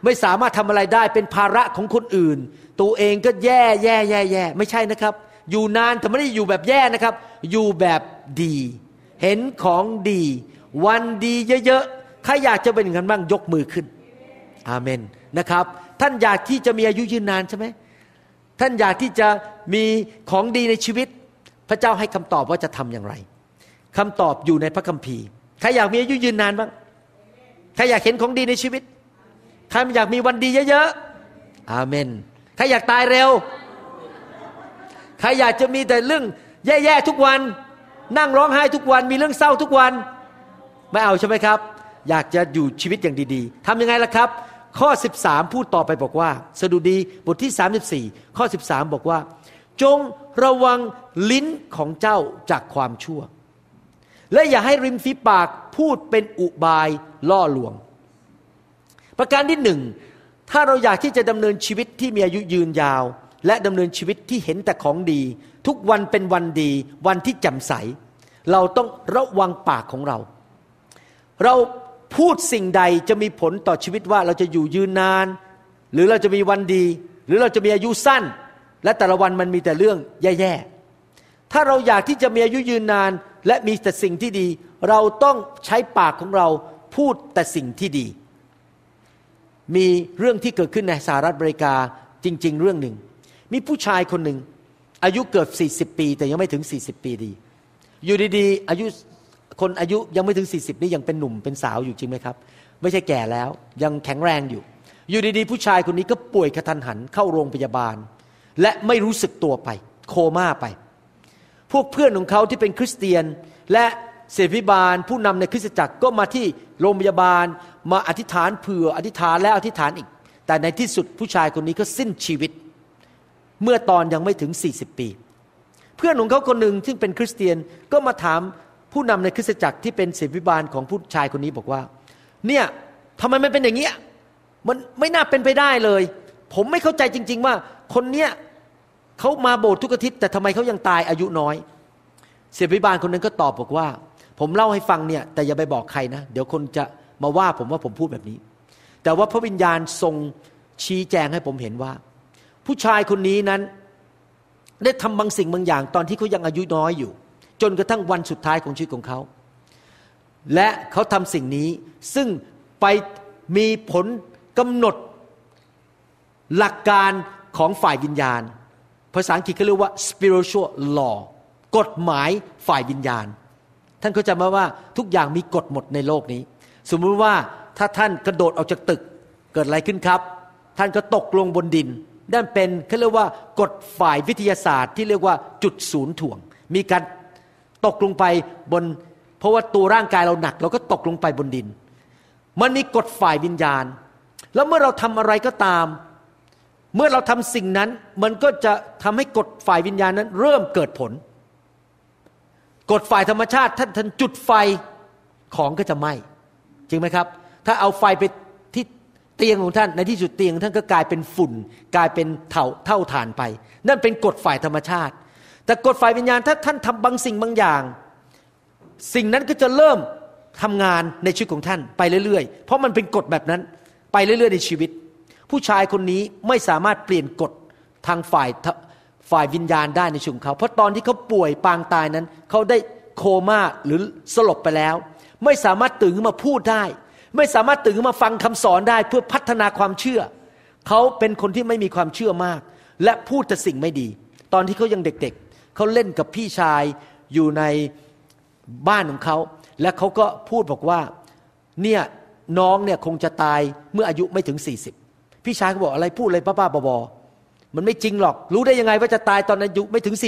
ไม่สามารถทำอะไรได้เป็นภาระของคนอื่นตัวเองก็แย่ไม่ใช่นะครับอยู่นานแต่ไม่ได้อยู่แบบแย่นะครับอยู่แบบดีเห็นของดีวันดีเยอะๆใครอยากจะเป็นอย่างนั้นบ้างยกมือขึ้นอาเมนนะครับท่านอยากที่จะมีอายุยืนนานใช่ไหมท่านอยากที่จะมีของดีในชีวิตพระเจ้าให้คำตอบว่าจะทำอย่างไรคำตอบอยู่ในพระคัมภีร์ใครอยากมีอายุยืนนานบ้างใครอยากเห็นของดีในชีวิตใครอยากมีวันดีเยอะๆอาเมนใครอยากตายเร็วใครอยากจะมีแต่เรื่องแย่ๆทุกวันนั่งร้องไห้ทุกวันมีเรื่องเศร้าทุกวันไม่เอาใช่ไหมครับอยากจะอยู่ชีวิตอย่างดีๆทำยังไงล่ะครับข้อ13พูดต่อไปบอกว่าสดุดีบทที่34ข้อ13บอกว่าจงระวังลิ้นของเจ้าจากความชั่วและอย่าให้ริมฝีปากพูดเป็นอุบายล่อลวงประการที่หนึ่งถ้าเราอยากที่จะดำเนินชีวิตที่มีอายุยืนยาวและดำเนินชีวิตที่เห็นแต่ของดีทุกวันเป็นวันดีวันที่แจ่มใสเราต้องระวังปากของเราพูดสิ่งใดจะมีผลต่อชีวิตว่าเราจะอยู่ยืนนานหรือเราจะมีวันดีหรือเราจะมีอายุสั้นและแต่ละวันมันมีแต่เรื่องแย่ๆถ้าเราอยากที่จะมีอายุยืนนานและมีแต่สิ่งที่ดีเราต้องใช้ปากของเราพูดแต่สิ่งที่ดีมีเรื่องที่เกิดขึ้นในสหรัฐอเมริกาจริงๆเรื่องหนึ่งมีผู้ชายคนหนึ่งอายุเกือบ40ปีแต่ยังไม่ถึง40ปีดีอยู่ดีๆอายุยังไม่ถึง40นี่ยังเป็นหนุ่มเป็นสาวอยู่จริงไหมครับไม่ใช่แก่แล้วยังแข็งแรงอยู่ดีๆผู้ชายคนนี้ก็ป่วยกระทันหันเข้าโรงพยาบาลและไม่รู้สึกตัวไปโคม่าไปพวกเพื่อนของเขาที่เป็นคริสเตียนและศิษยาภิบาลผู้นำในคริสตจักรก็มาที่โรงพยาบาลมาอธิษฐานเผื่ออธิษฐานแล้วอธิษฐานอีกแต่ในที่สุดผู้ชายคนนี้ก็สิ้นชีวิตเมื่อตอนยังไม่ถึง40ปีเพื่อนของเขาคนหนึ่งซึ่งเป็นคริสเตียนก็มาถามผู้นำในคริสตจักรที่เป็นศิษยาภิบาลของผู้ชายคนนี้บอกว่าเนี่ยทำไมมันเป็นอย่างเงี้ยมันไม่น่าเป็นไปได้เลยผมไม่เข้าใจจริงๆว่าคนเนี้ยเขามาโบสถ์ทุกอาทิตย์แต่ทำไมเขายังตายอายุน้อยศิษยาภิบาลคนนั้นก็ตอบบอกว่าผมเล่าให้ฟังเนี่ยแต่อย่าไปบอกใครนะเดี๋ยวคนจะมาว่าผมว่าผมพูดแบบนี้แต่ว่าพระวิญญาณทรงชี้แจงให้ผมเห็นว่าผู้ชายคนนี้นั้นได้ทำบางสิ่งบางอย่างตอนที่เขายังอายุน้อยอยู่จนกระทั่งวันสุดท้ายของชีวิตของเขาและเขาทำสิ่งนี้ซึ่งไปมีผลกำหนดหลักการของฝ่ายวิญญาณภาษาอังกฤษเขาเรียกว่า spiritual law กฎหมายฝ่ายวิญญาณท่านเข้าใจไหมว่าทุกอย่างมีกฎหมดในโลกนี้สมมุติว่าถ้าท่านกระโดดออกจากตึกเกิดอะไรขึ้นครับท่านก็ตกลงบนดินนั่นเป็นเขาเรียกว่ากฎฝ่ายวิทยาศาสตร์ที่เรียกว่าจุดศูนย์ถ่วงมีการตกลงไปบนเพราะว่าตัวร่างกายเราหนักเราก็ตกลงไปบนดินมันมีกฎฝ่ายวิญญาณแล้วเมื่อเราทำอะไรก็ตามเมื่อเราทำสิ่งนั้นมันก็จะทำให้กฎฝ่ายวิญญาณนั้นเริ่มเกิดผลกฎฝ่ายธรรมชาติท่านจุดไฟของก็จะไหม้จริงไหมครับถ้าเอาไฟไปที่เตียงของท่านในที่สุดเตียงท่านก็กลายเป็นฝุ่นกลายเป็นเท่าฐานไปนั่นเป็นกฎฝ่ายธรรมชาติแต่กฎฝ่ายวิญญาณถ้าท่านทำบางสิ่งบางอย่างสิ่งนั้นก็จะเริ่มทำงานในชีวิตของท่านไปเรื่อยๆเพราะมันเป็นกฎแบบนั้นไปเรื่อยๆในชีวิตผู้ชายคนนี้ไม่สามารถเปลี่ยนกฎทางฝ่ายวิญญาณได้ในชีวิตของเขาเพราะตอนที่เขาป่วยปางตายนั้นเขาได้โคม่าหรือสลบไปแล้วไม่สามารถตื่นขึ้นมาพูดได้ไม่สามารถตื่นขึ้นมาฟังคำสอนได้เพื่อพัฒนาความเชื่อเขาเป็นคนที่ไม่มีความเชื่อมากและพูดแต่สิ่งไม่ดีตอนที่เขายังเด็กๆเขาเล่นกับพี่ชายอยู่ในบ้านของเขาและเขาก็พูดบอกว่าเนี่ยน้องเนี่ยคงจะตายเมื่ออายุไม่ถึง40พี่ชายก็บอกอะไรพูดอะไรบ้าๆบอๆมันไม่จริงหรอกรู้ได้ยังไงว่าจะตายตอนอายุไม่ถึง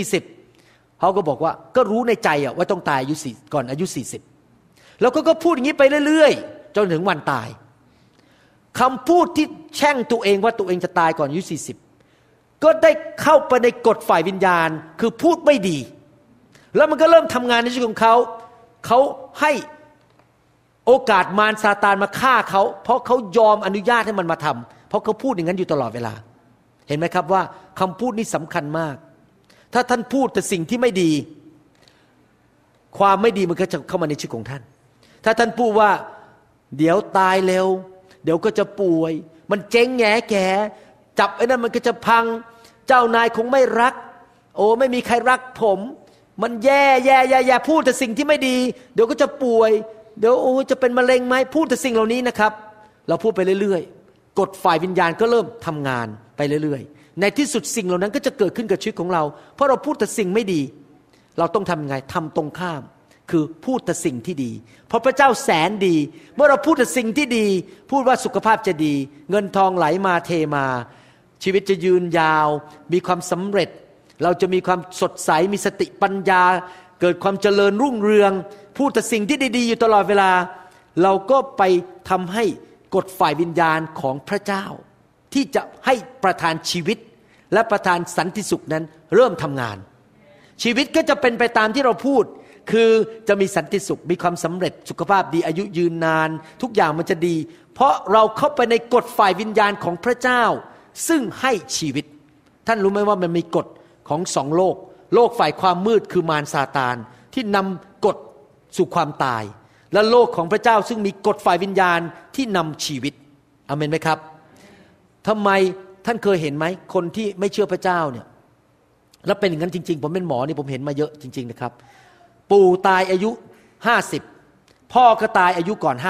40เขาก็บอกว่าก็รู้ในใจว่าต้องตายอายุก่อนอายุ40แล้วก็พูดอย่างนี้ไปเรื่อยๆจนถึงวันตายคำพูดที่แช่งตัวเองว่าตัวเองจะตายก่อนอายุ40ก็ได้เข้าไปในกฎฝ่ายวิญญาณคือพูดไม่ดีแล้วมันก็เริ่มทำงานในชีวิตของเขาให้โอกาสมารซาตานมาฆ่าเขาเพราะเขายอมอนุญาตให้มันมาทำเพราะเขาพูดอย่างนั้นอยู่ตลอดเวลาเห็นไหมครับว่าคำพูดนี้สำคัญมากถ้าท่านพูดแต่สิ่งที่ไม่ดีความไม่ดีมันก็จะเข้ามาในชีวิตของท่านถ้าท่านพูดว่าเดี๋ยวตายเร็วเดี๋ยวก็จะป่วยมันเจ๊งแง่แก่จับไอ้นั่นมันก็จะพังเจ้านายคงไม่รักโอ้ไม่มีใครรักผมมันแย่พูดแต่สิ่งที่ไม่ดีเดี๋ยวก็จะป่วยเดี๋ยวโอ้จะเป็นมะเร็งไหมพูดแต่สิ่งเหล่านี้นะครับเราพูดไปเรื่อยๆกฎฝ่ายวิญญาณก็เริ่มทำงานไปเรื่อยๆในที่สุดสิ่งเหล่านั้นก็จะเกิดขึ้นกับชีวิตของเราเพราะเราพูดแต่สิ่งไม่ดีเราต้องทำยังไงทำตรงข้ามคือพูดแต่สิ่งที่ดีเพราะพระเจ้าแสนดีเมื่อเราพูดแต่สิ่งที่ดีพูดว่าสุขภาพจะดีเงินทองไหลมาเทมาชีวิตจะยืนยาวมีความสำเร็จเราจะมีความสดใสมีสติปัญญาเกิดความเจริญรุ่งเรืองพูดแต่สิ่งที่ดีๆอยู่ตลอดเวลาเราก็ไปทำให้กฎฝ่ายวิญญาณของพระเจ้าที่จะให้ประทานชีวิตและประทานสันติสุขนั้นเริ่มทำงานชีวิตก็จะเป็นไปตามที่เราพูดคือจะมีสันติสุขมีความสำเร็จสุขภาพดีอายุยืนนานทุกอย่างมันจะดีเพราะเราเข้าไปในกฎฝ่ายวิญญาณของพระเจ้าซึ่งให้ชีวิตท่านรู้ไหมว่ามันมีกฎของสองโลกฝ่ายความมืดคือมารซาตานที่นำกฎสู่ความตายและโลกของพระเจ้าซึ่งมีกฎฝ่ายวิญญาณที่นำชีวิตอาเมนไหมครับทำไมท่านเคยเห็นไหมคนที่ไม่เชื่อพระเจ้าเนี่ยแล้วเป็นอย่างนั้นจริงๆผมเป็นหมอนี่ผมเห็นมาเยอะจริงๆนะครับปู่ตายอายุ50พ่อก็ตายอายุก่อน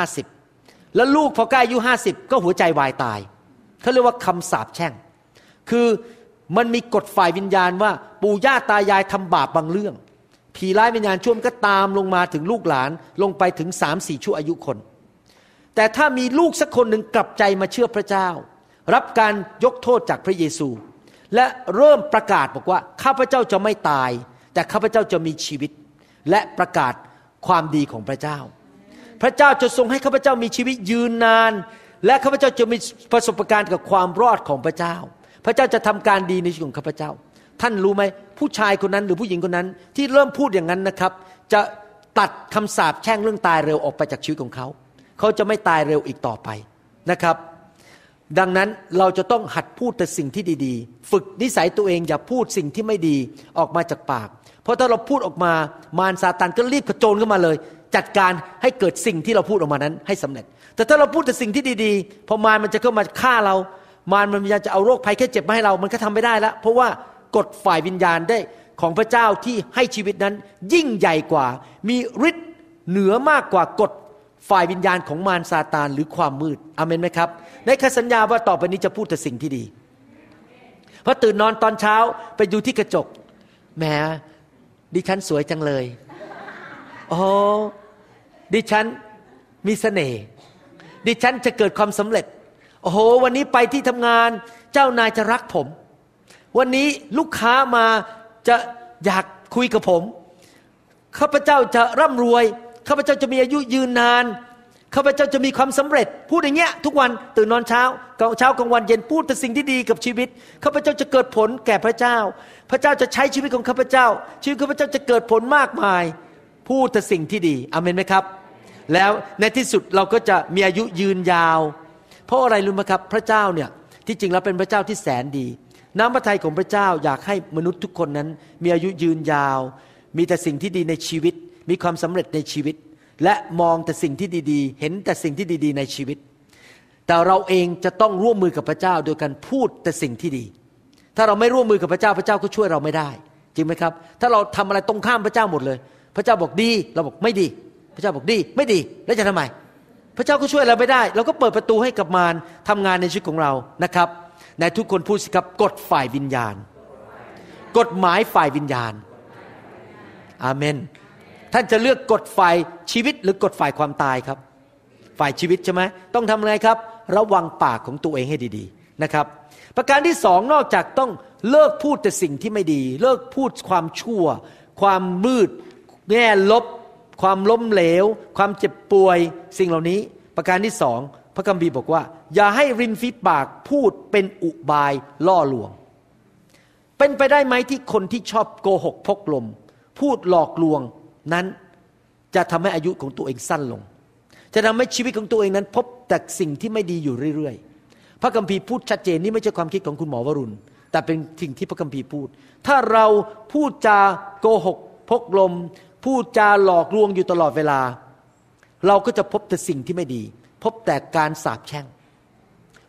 50แล้วลูกพอใกล้อายุ50ก็หัวใจวายตายเขาเรียกว่าคำสาปแช่งคือมันมีกฎฝ่ายวิญญาณว่าปู่ย่าตายายทำบาปบางเรื่องผีร้ายวิญญาณชั่วมันก็ตามลงมาถึงลูกหลานลงไปถึง 3-4 ชั่วอายุคนแต่ถ้ามีลูกสักคนหนึ่งกลับใจมาเชื่อพระเจ้ารับการยกโทษจากพระเยซูและเริ่มประกาศบอกว่าข้าพเจ้าจะไม่ตายแต่ข้าพเจ้าจะมีชีวิตและประกาศความดีของพระเจ้าพระเจ้าจะทรงให้ข้าพเจ้ามีชีวิตยืนนานและข้าพเจ้าจะมีประสบการณ์กับความรอดของพระเจ้าพระเจ้าจะทำการดีในชีวิตของข้าพเจ้าท่านรู้ไหมผู้ชายคนนั้นหรือผู้หญิงคนนั้นที่เริ่มพูดอย่างนั้นนะครับจะตัดคำสาปแช่งเรื่องตายเร็วออกไปจากชีวิตของเขาเขาจะไม่ตายเร็วอีกต่อไปนะครับดังนั้นเราจะต้องหัดพูดแต่สิ่งที่ดีๆฝึกนิสัยตัวเองอย่าพูดสิ่งที่ไม่ดีออกมาจากปากเพราะถ้าเราพูดออกมามารซาตานก็รีบกระโจนเข้ามาเลยจัดการให้เกิดสิ่งที่เราพูดออกมานั้นให้สำเร็จแต่ถ้าเราพูดแต่สิ่งที่ดีๆพอมารมันจะเข้ามาฆ่าเรามารมันพยายามจะเอาโรคภัยแค่เจ็บมาให้เรามันก็ทำไม่ได้แล้วเพราะว่ากฎฝ่ายวิญญาณได้ของพระเจ้าที่ให้ชีวิตนั้นยิ่งใหญ่กว่ามีฤทธิ์เหนือมากกว่ากฎฝ่ายวิญญาณของมารซาตานหรือความมืดอาเมนไหมครับในข้าสัญญาว่าต่อไปนี้จะพูดแต่สิ่งที่ดีพอตื่นนอนตอนเช้าไปดูที่กระจกแหมดิฉันสวยจังเลยโอ้ดิฉันมีเสน่ห์ดิฉันจะเกิดความสำเร็จโอ้โหวันนี้ไปที่ทำงานเจ้านายจะรักผมวันนี้ลูกค้ามาจะอยากคุยกับผมข้าพเจ้าจะร่ำรวยข้าพเจ้าจะมีอายุยืนนานข้าพเจ้าจะมีความสำเร็จพูดอย่างเงี้ยทุกวันตื่นนอนเช้ากลางวันเย็นพูดแต่สิ่งที่ดีกับชีวิตข้าพเจ้าจะเกิดผลแก่พระเจ้าพระเจ้าจะใช้ชีวิตของข้าพเจ้าชีวิตข้าพเจ้าจะเกิดผลมากมายพูดแต่สิ่งที่ดีอาเมนไหมครับแล้วในที่สุดเราก็จะมีอายุยืนยาวเพราะอะไรรู้ไหมครับพระเจ้าเนี่ยที่จริงแล้วเป็นพระเจ้าที่แสนดีน้ำพระทัยของพระเจ้าอยากให้มนุษย์ทุกคนนั้นมีอายุยืนยาวมีแต่สิ่งที่ดีในชีวิตมีความสำเร็จในชีวิตและมองแต่สิ่งที่ดีๆเห็นแต่สิ่งที่ดีๆในชีวิตแต่เราเองจะต้องร่วมมือกับพระเจ้าโดยการพูดแต่สิ่งที่ดีถ้าเราไม่ร่วมมือกับพระเจ้าพระเจ้าก็ช่วยเราไม่ได้จริงไหมครับถ้าเราทำอะไรตรงข้ามพระเจ้าหมดเลยพระเจ้าบอกดีเราบอกไม่ดีพระเจ้าบอกดีไม่ดีแล้วจะทำไมพระเจ้าก็ช่วยเราไม่ได้เราก็เปิดประตูให้กับมารทำงานในชีวิตของเรานะครับในทุกคนพูดสิครับกฎฝ่ายวิญญาณกฎหมายฝ่ายวิญญาณอาเมนท่านจะเลือกกฎฝ่ายชีวิตหรือกฎฝ่ายความตายครับฝ่ายชีวิตใช่ไหมต้องทำอะไรครับระวังปากของตัวเองให้ดีๆนะครับประการที่สองนอกจากต้องเลิกพูดแต่สิ่งที่ไม่ดีเลิกพูดความชั่วความมืดแง่ลบความล้มเหลวความเจ็บป่วยสิ่งเหล่านี้ประการที่สองพระคัมภีร์บอกว่าอย่าให้ริมฝีปากพูดเป็นอุบายล่อลวงเป็นไปได้ไหมที่คนที่ชอบโกหกพกลมพูดหลอกลวงนั้นจะทำให้อายุของตัวเองสั้นลงจะทำให้ชีวิตของตัวเองนั้นพบแต่สิ่งที่ไม่ดีอยู่เรื่อยๆพระคัมภีร์พูดชัดเจนนี่ไม่ใช่ความคิดของคุณหมอวรุณแต่เป็นสิ่งที่พระคัมภีร์พูดถ้าเราพูดจาโกหกพกลมพูดจาหลอกลวงอยู่ตลอดเวลาเราก็จะพบแต่สิ่งที่ไม่ดีพบแต่การสาปแช่ง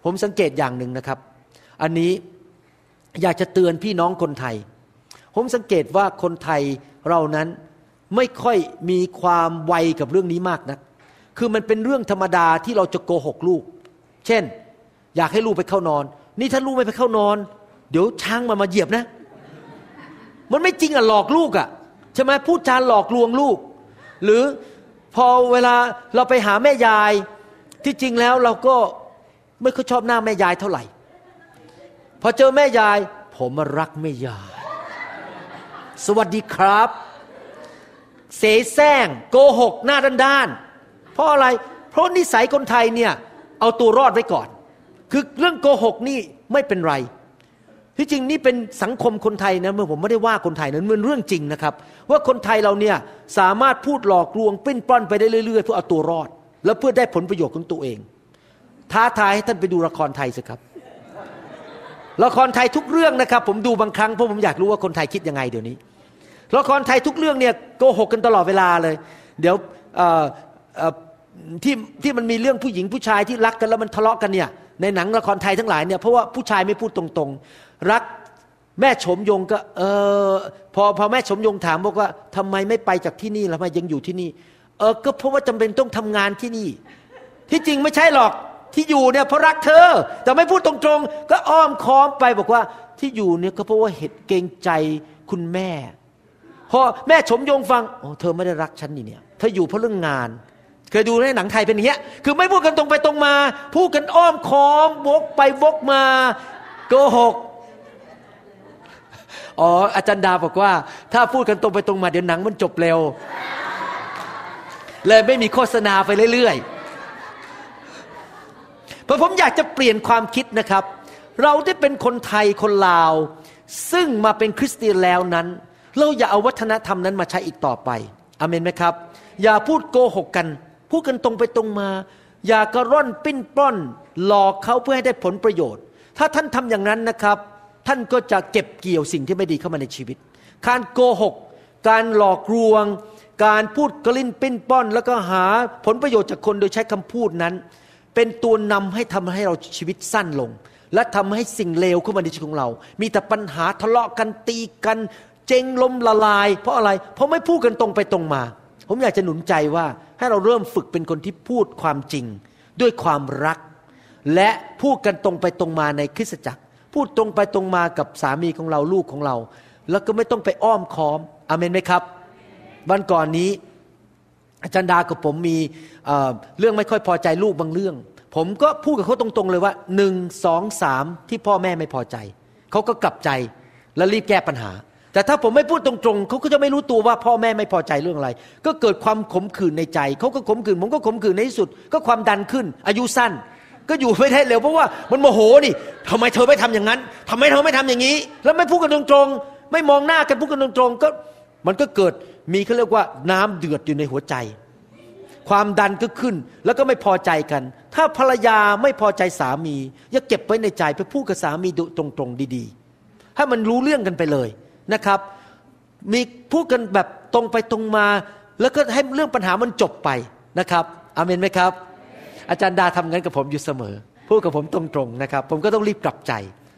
ผมสังเกตอย่างหนึ่งนะครับอันนี้อยากจะเตือนพี่น้องคนไทยผมสังเกตว่าคนไทยเรานั้นไม่ค่อยมีความไวกับเรื่องนี้มากนะคือมันเป็นเรื่องธรรมดาที่เราจะโกหกลูกเช่นอยากให้ลูกไปเข้านอนนี่ถ้าลูกไม่ไปเข้านอนเดี๋ยวช้างมันมาเหยียบนะมันไม่จริงหลอกลูกใช่ไหมพูดจาหลอกลวงลูกหรือพอเวลาเราไปหาแม่ยายที่จริงแล้วเราก็ไม่ค่อยชอบหน้าแม่ยายเท่าไหร่พอเจอแม่ยายผมรักแม่ยายสวัสดีครับเสแสร้งโกหกหน้าด้านๆเพราะอะไรเพราะนิสัยคนไทยเนี่ยเอาตัวรอดไว้ก่อนคือเรื่องโกหกนี่ไม่เป็นไรที่จริงนี่เป็นสังคมคนไทยนะเมื่อผมไม่ได้ว่าคนไทยนั้นมันเรื่องจริงนะครับว่าคนไทยเราเนี่ยสามารถพูดหลอกลวงปิ้นปล้อนไปได้เรื่อยๆเพื่อเอาตัวรอดแล้วเพื่อได้ผลประโยชน์ของตัวเองท้าทายให้ท่านไปดูละครไทยสิครับละครไทยทุกเรื่องนะครับผมดูบางครั้งเพราะผมอยากรู้ว่าคนไทยคิดยังไงเดี๋ยวนี้ละครไทยทุกเรื่องเนี่ยโกหกกันตลอดเวลาเลยเดี๋ยวที่มันมีเรื่องผู้หญิงผู้ชายที่รักกันแล้วมันทะเลาะกันเนี่ยในหนังละครไทยทั้งหลายเนี่ยเพราะว่าผู้ชายไม่พูดตรงๆรักแม่ชมยงก็พอแม่ชมยงถามบอกว่าทำไมไม่ไปจากที่นี่แล้วทำไมยังอยู่ที่นี่ก็เพราะว่าจำเป็นต้องทำงานที่นี่ที่จริงไม่ใช่หรอกที่อยู่เนี่ยเพราะรักเธอแต่ไม่พูดตรงๆก็อ้อมค้อมไปบอกว่าที่อยู่เนี่ยก็เพราะว่าเหตุเกรงใจคุณแม่พอแม่ชมยงฟังเธอไม่ได้รักฉันนี่เนี่ยเธออยู่เพราะเรื่องงานเคยดูในหนังไทยเป็นอย่างเงี้ยคือไม่พูดกันตรงไปตรงมาพูดกันอ้อมค้อมวกไปวกมาโกหกอาจารย์ดาบอกว่าถ้าพูดกันตรงไปตรงมาเดี๋ยวหนังมันจบเร็วเลยไม่มีโฆษณาไปเรื่อยๆเพราะผมอยากจะเปลี่ยนความคิดนะครับเราได้เป็นคนไทยคนลาวซึ่งมาเป็นคริสเตียนแล้วนั้นเราอย่าเอาวัฒนธรรมนั้นมาใช้อีกต่อไปอาเมนไหมครับอย่าพูดโกหกกันพูดกันตรงไปตรงมาอย่ากระร่อนปิ้นปล้อนหลอกเขาเพื่อให้ได้ผลประโยชน์ถ้าท่านทำอย่างนั้นนะครับท่านก็จะเก็บเกี่ยวสิ่งที่ไม่ดีเข้ามาในชีวิตการโกหกการหลอกลวงการพูดกลิ้นปิ้นป้อนแล้วก็หาผลประโยชน์จากคนโดยใช้คำพูดนั้นเป็นตัวนำให้ทำให้เราชีวิตสั้นลงและทำให้สิ่งเลวเข้ามาในชีวิตของเรามีแต่ปัญหาทะเลาะกันตีกันเจ๊งล้มละลายเพราะอะไรเพราะไม่พูดกันตรงไปตรงมาผมอยากจะหนุนใจว่าให้เราเริ่มฝึกเป็นคนที่พูดความจริงด้วยความรักและพูดกันตรงไปตรงมาในคริสตจักรพูดตรงไปตรงมากับสามีของเราลูกของเราแล้วก็ไม่ต้องไปอ้อมค้อมอาเมนไหมครับวันก่อนนี้อาจารย์ดากับผมมีเรื่องไม่ค่อยพอใจลูกบางเรื่องผมก็พูดกับเขาตรงๆเลยว่า1 2 3ที่พ่อแม่ไม่พอใจเขาก็กลับใจและรีบแก้ปัญหาแต่ถ้าผมไม่พูดตรงๆเขาก็จะไม่รู้ตัวว่าพ่อแม่ไม่พอใจเรื่องอะไรก็เกิดความขมขื่นในใจเขาก็ขมขื่นผมก็ขมขื่นในที่สุดก็ความดันขึ้นอายุสั้นก็อยู่ไม่ได้เร็วเพราะว่ามันโมโหนี่ทำไมเธอไม่ทำอย่างนั้นทำไมเธอไม่ทำอย่างนี้แล้วไม่พูดกันตรงๆไม่มองหน้ากันพูดกันตรงๆก็มันก็เกิดมีเขาเรียกว่าน้ำเดือดอยู่ในหัวใจความดันก็ขึ้นแล้วก็ไม่พอใจกันถ้าภรรยาไม่พอใจสามีอย่าเก็บไว้ในใจไปพูดกับสามีตรงๆดีๆให้มันรู้เรื่องกันไปเลยนะครับมีพูดกันแบบตรงไปตรงมาแล้วก็ให้เรื่องปัญหามันจบไปนะครับอาเมนไหมครับอาจารย์ดาทำงั้นกับผมอยู่เสมอพูดกับผมตรงๆนะครับผมก็ต้องรีบกลับใจ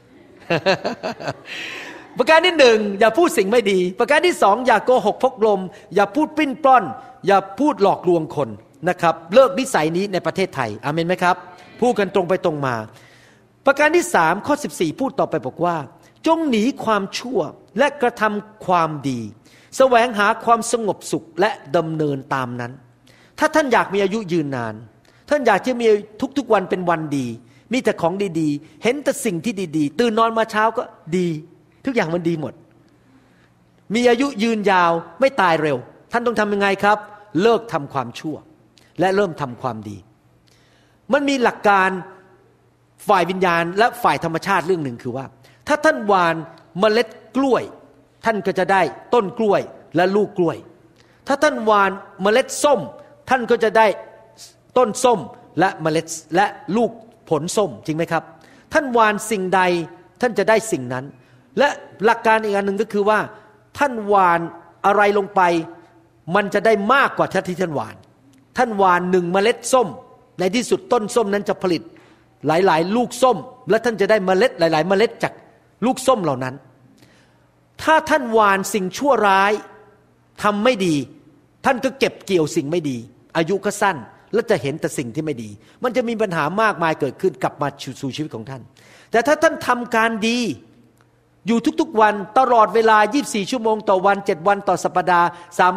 ประการที่1อย่าพูดสิ่งไม่ดีประการที่2อย่าโกหกพกลมอย่าพูดปิ้นปล้อนอย่าพูดหลอกลวงคนนะครับเลิกนิสัยนี้ในประเทศไทยอาเมนไหมครับพูดกันตรงไปตรงมาประการที่3ข้อ14พูดต่อไปบอกว่าจงหนีความชั่วและกระทำความดีแสวงหาความสงบสุขและดำเนินตามนั้นถ้าท่านอยากมีอายุยืนนานท่านอยากจะมีทุกๆวันเป็นวันดีมีแต่ของดีๆเห็นแต่สิ่งที่ดีๆตื่นนอนมาเช้าก็ดีทุกอย่างมันดีหมดมีอายุยืนยาวไม่ตายเร็วท่านต้องทำยังไงครับเลิกทำความชั่วและเริ่มทำความดีมันมีหลักการฝ่ายวิญญาณและฝ่ายธรรมชาติเรื่องหนึ่งคือว่าถ้าท่านหว่านเมล็ดกล้วยท่านก็จะได้ต้นกล้วยและลูกกล้วยถ้าท่านหว่านเมล็ดส้มท่านก็จะได้ต้นส้มและเมล็ดและลูกผลส้มจริงไหมครับท่านหว่านสิ่งใดท่านจะได้สิ่งนั้นและหลักการอีกอันหนึ่งก็คือว่าท่านหว่านอะไรลงไปมันจะได้มากกว่าที่ท่านหว่านท่านหว่าน1เมล็ดส้มในที่สุดต้นส้มนั้นจะผลิตหลายๆลูกส้มและท่านจะได้เมล็ดหลายๆเมล็ดจากลูกส้มเหล่านั้นถ้าท่านหว่านสิ่งชั่วร้ายทำไม่ดีท่านก็เก็บเกี่ยวสิ่งไม่ดีอายุก็สั้นและจะเห็นแต่สิ่งที่ไม่ดีมันจะมีปัญหามากมายเกิดขึ้นกลับมาสู่ชีวิตของท่านแต่ถ้าท่านทำการดีอยู่ทุกๆวันตลอดเวลา24ชั่วโมงต่อวัน7วันต่อสัปดาห์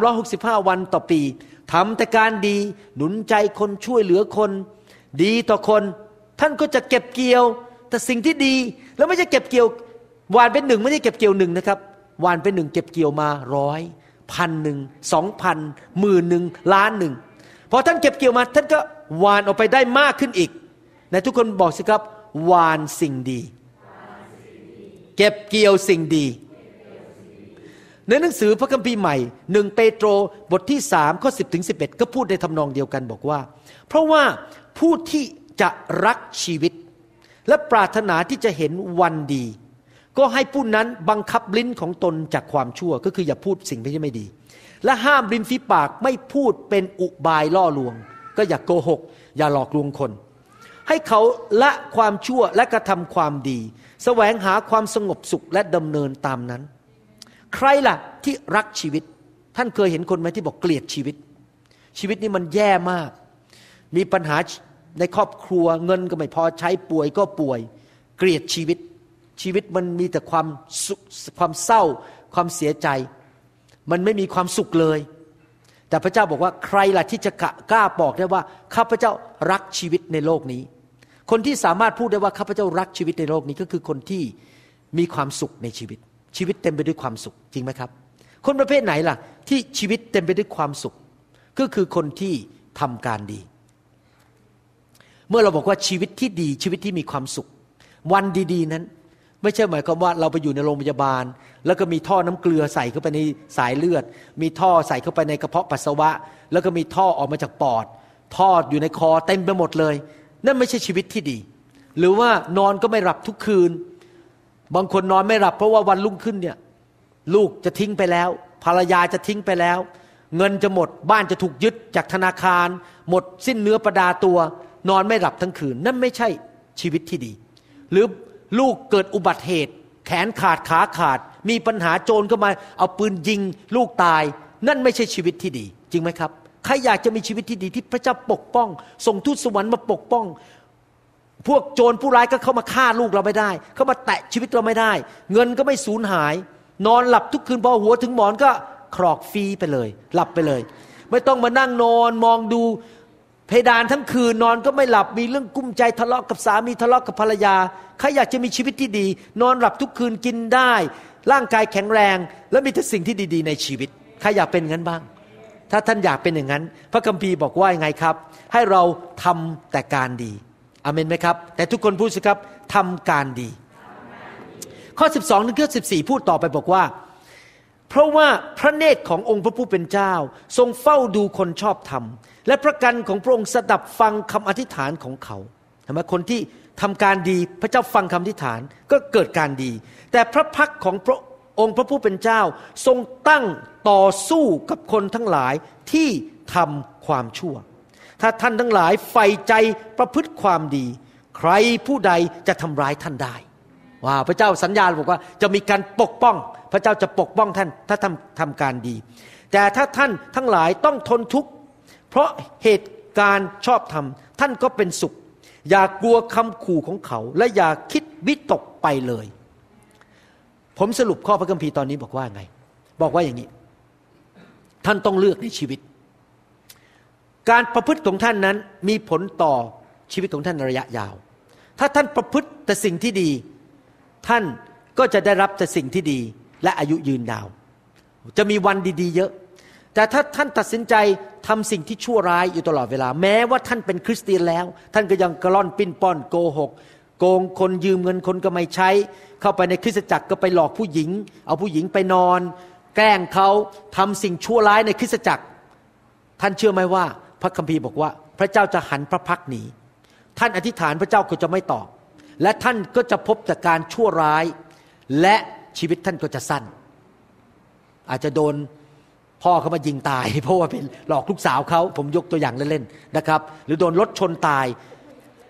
365วันต่อปีทำแต่การดีหนุนใจคนช่วยเหลือคนดีต่อคนท่านก็จะเก็บเกี่ยวแต่สิ่งที่ดีแล้วไม่ใช่เก็บเกี่ยวหวานเป็น1ไม่ใช่เก็บเกี่ยว1นะครับหวานเป็น1เก็บเกี่ยวมา100 1,000 2,000 10,000 ล้านหนึ่งพอท่านเก็บเกี่ยวมาท่านก็หวานออกไปได้มากขึ้นอีกในทุกคนบอกสิครับหวานสิ่งดีเก็บเกี่ยวสิ่งดีในหนังสือพระคัมภีร์ใหม่1เปโตรบทที่3ข้อ10ถึง11ก็พูดในทำนองเดียวกันบอกว่าเพราะว่าผู้ที่จะรักชีวิตและปรารถนาที่จะเห็นวันดีก็ให้ผู้นั้นบังคับลิ้นของตนจากความชั่วก็คืออย่าพูดสิ่งที่ไม่ดีและห้ามริมฝีปากไม่พูดเป็นอุบายล่อลวงก็อย่าโกหกอย่าหลอกลวงคนให้เขาละความชั่วและกระทำความดีแสวงหาความสงบสุขและดำเนินตามนั้นใครล่ะที่รักชีวิตท่านเคยเห็นคนไหมที่บอกเกลียดชีวิตชีวิตนี้มันแย่มากมีปัญหาในครอบครัวเงินก็ไม่พอใช้ป่วยก็ป่วยเกลียดชีวิตชีวิตมันมีแต่ความเศร้าความเสียใจมันไม่มีความสุขเลยแต่พระเจ้าบอกว่าใครล่ะที่จะกล้าบอกได้ว่าข้าพเจ้ารักชีวิตในโลกนี้คนที่สามารถพูดได้ว่าข้าพเจ้ารักชีวิตในโลกนี้ก็คือคนที่มีความสุขในชีวิตชีวิตเต็มไปด้วยความสุขจริงไหมครับคนประเภทไหนล่ะที่ชีวิตเต็มไปด้วยความสุขก็คือคนที่ทำการดีเมื่อเราบอกว่าชีวิตที่ดีชีวิตที่มีความสุขวันดีๆนั้นไม่ใช่หมายความว่าเราไปอยู่ในโรงพยาบาลแล้วก็มีท่อน้ำเกลือใส่เข้าไปในสายเลือดมีท่อใส่เข้าไปในกระเพาะปัสสาวะแล้วก็มีท่อออกมาจากปอดท่ออยู่ในคอเต็มไปหมดเลยนั่นไม่ใช่ชีวิตที่ดีหรือว่านอนก็ไม่หลับทุกคืนบางคนนอนไม่หลับเพราะว่าวันรุ่งขึ้นเนี่ยลูกจะทิ้งไปแล้วภรรยาจะทิ้งไปแล้วเงินจะหมดบ้านจะถูกยึดจากธนาคารหมดสิ้นเนื้อประดาตัวนอนไม่หลับทั้งคืนนั่นไม่ใช่ชีวิตที่ดีหรือลูกเกิดอุบัติเหตุแขนขาดขาขาดมีปัญหาโจรเข้ามาเอาปืนยิงลูกตายนั่นไม่ใช่ชีวิตที่ดีจริงไหมครับใครอยากจะมีชีวิตที่ดีที่พระเจ้าปกป้องส่งทูตสวรรค์มาปกป้องพวกโจรผู้ร้ายก็เข้ามาฆ่าลูกเราไม่ได้เข้ามาแตะชีวิตเราไม่ได้เงินก็ไม่สูญหายนอนหลับทุกคืนพอหัวถึงหมอนก็ครอกฟรีไปเลยหลับไปเลยไม่ต้องมานั่งนอนมองดูเพดานทั้งคืนนอนก็ไม่หลับมีเรื่องกุ้มใจทะเลาะกับสามีทะเลาะกับภรรยาใครอยากจะมีชีวิตที่ดีนอนหลับทุกคืนกินได้ร่างกายแข็งแรงและมีแต่สิ่งที่ดีๆในชีวิตใครอยากเป็นงั้นบ้างถ้าท่านอยากเป็นอย่างนั้นพระคัมภีร์บอกว่ายังไงครับให้เราทำแต่การดีอาเมนไหมครับแต่ทุกคนพูดสิครับทำการดีข้อ12ถึงข้อ14พูดต่อไปบอกว่าเพราะว่าพระเนตรขององค์พระผู้เป็นเจ้าทรงเฝ้าดูคนชอบธรรมและพระกันของพระองค์สดับฟังคำอธิษฐานของเขาเห็นไหมคนที่ทำการดีพระเจ้าฟังคำอธิษฐานก็เกิดการดีแต่พระพักของพระองค์พระผู้เป็นเจ้าทรงตั้งต่อสู้กับคนทั้งหลายที่ทำความชั่วถ้าท่านทั้งหลายใฝ่ใจประพฤติความดีใครผู้ใดจะทำร้ายท่านได้ว้าวพระเจ้าสัญญาบอกว่าจะมีการปกป้องพระเจ้าจะปกป้องท่านถ้าทำการดีแต่ถ้าท่านทั้งหลายต้องทนทุกข์เพราะเหตุการณ์ชอบธรรมท่านก็เป็นสุขอย่ากลัวคำขู่ของเขาและอย่าคิดวิตกไปเลยผมสรุปข้อพระคัมภีร์ตอนนี้บอกว่าไงบอกว่าอย่างนี้ท่านต้องเลือกในชีวิตการประพฤติของท่านนั้นมีผลต่อชีวิตของท่านในระยะยาวถ้าท่านประพฤติแต่สิ่งที่ดีท่านก็จะได้รับแต่สิ่งที่ดีและอายุยืนยาวจะมีวันดีๆเยอะแต่ถ้าท่านตัดสินใจทำสิ่งที่ชั่วร้ายอยู่ตลอดเวลาแม้ว่าท่านเป็นคริสเตียนแล้วท่านก็ยังกระล่อนปิ้นป้อนโกหกโกงคนยืมเงินคนก็ไม่ใช้เข้าไปในคริสตจักรก็ไปหลอกผู้หญิงเอาผู้หญิงไปนอนแกล้งเขาทำสิ่งชั่วร้ายในคริสตจักรท่านเชื่อไหมว่าพระคัมภีร์บอกว่าพระเจ้าจะหันพระพักหนีท่านอธิษฐานพระเจ้าก็จะไม่ตอบและท่านก็จะพบแต่การชั่วร้ายและชีวิตท่านก็จะสั้นอาจจะโดนพ่อเขามายิงตายเพราะว่าเป็นหลอกลูกสาวเขาผมยกตัวอย่างเล่นๆนะครับหรือโดนรถชนตาย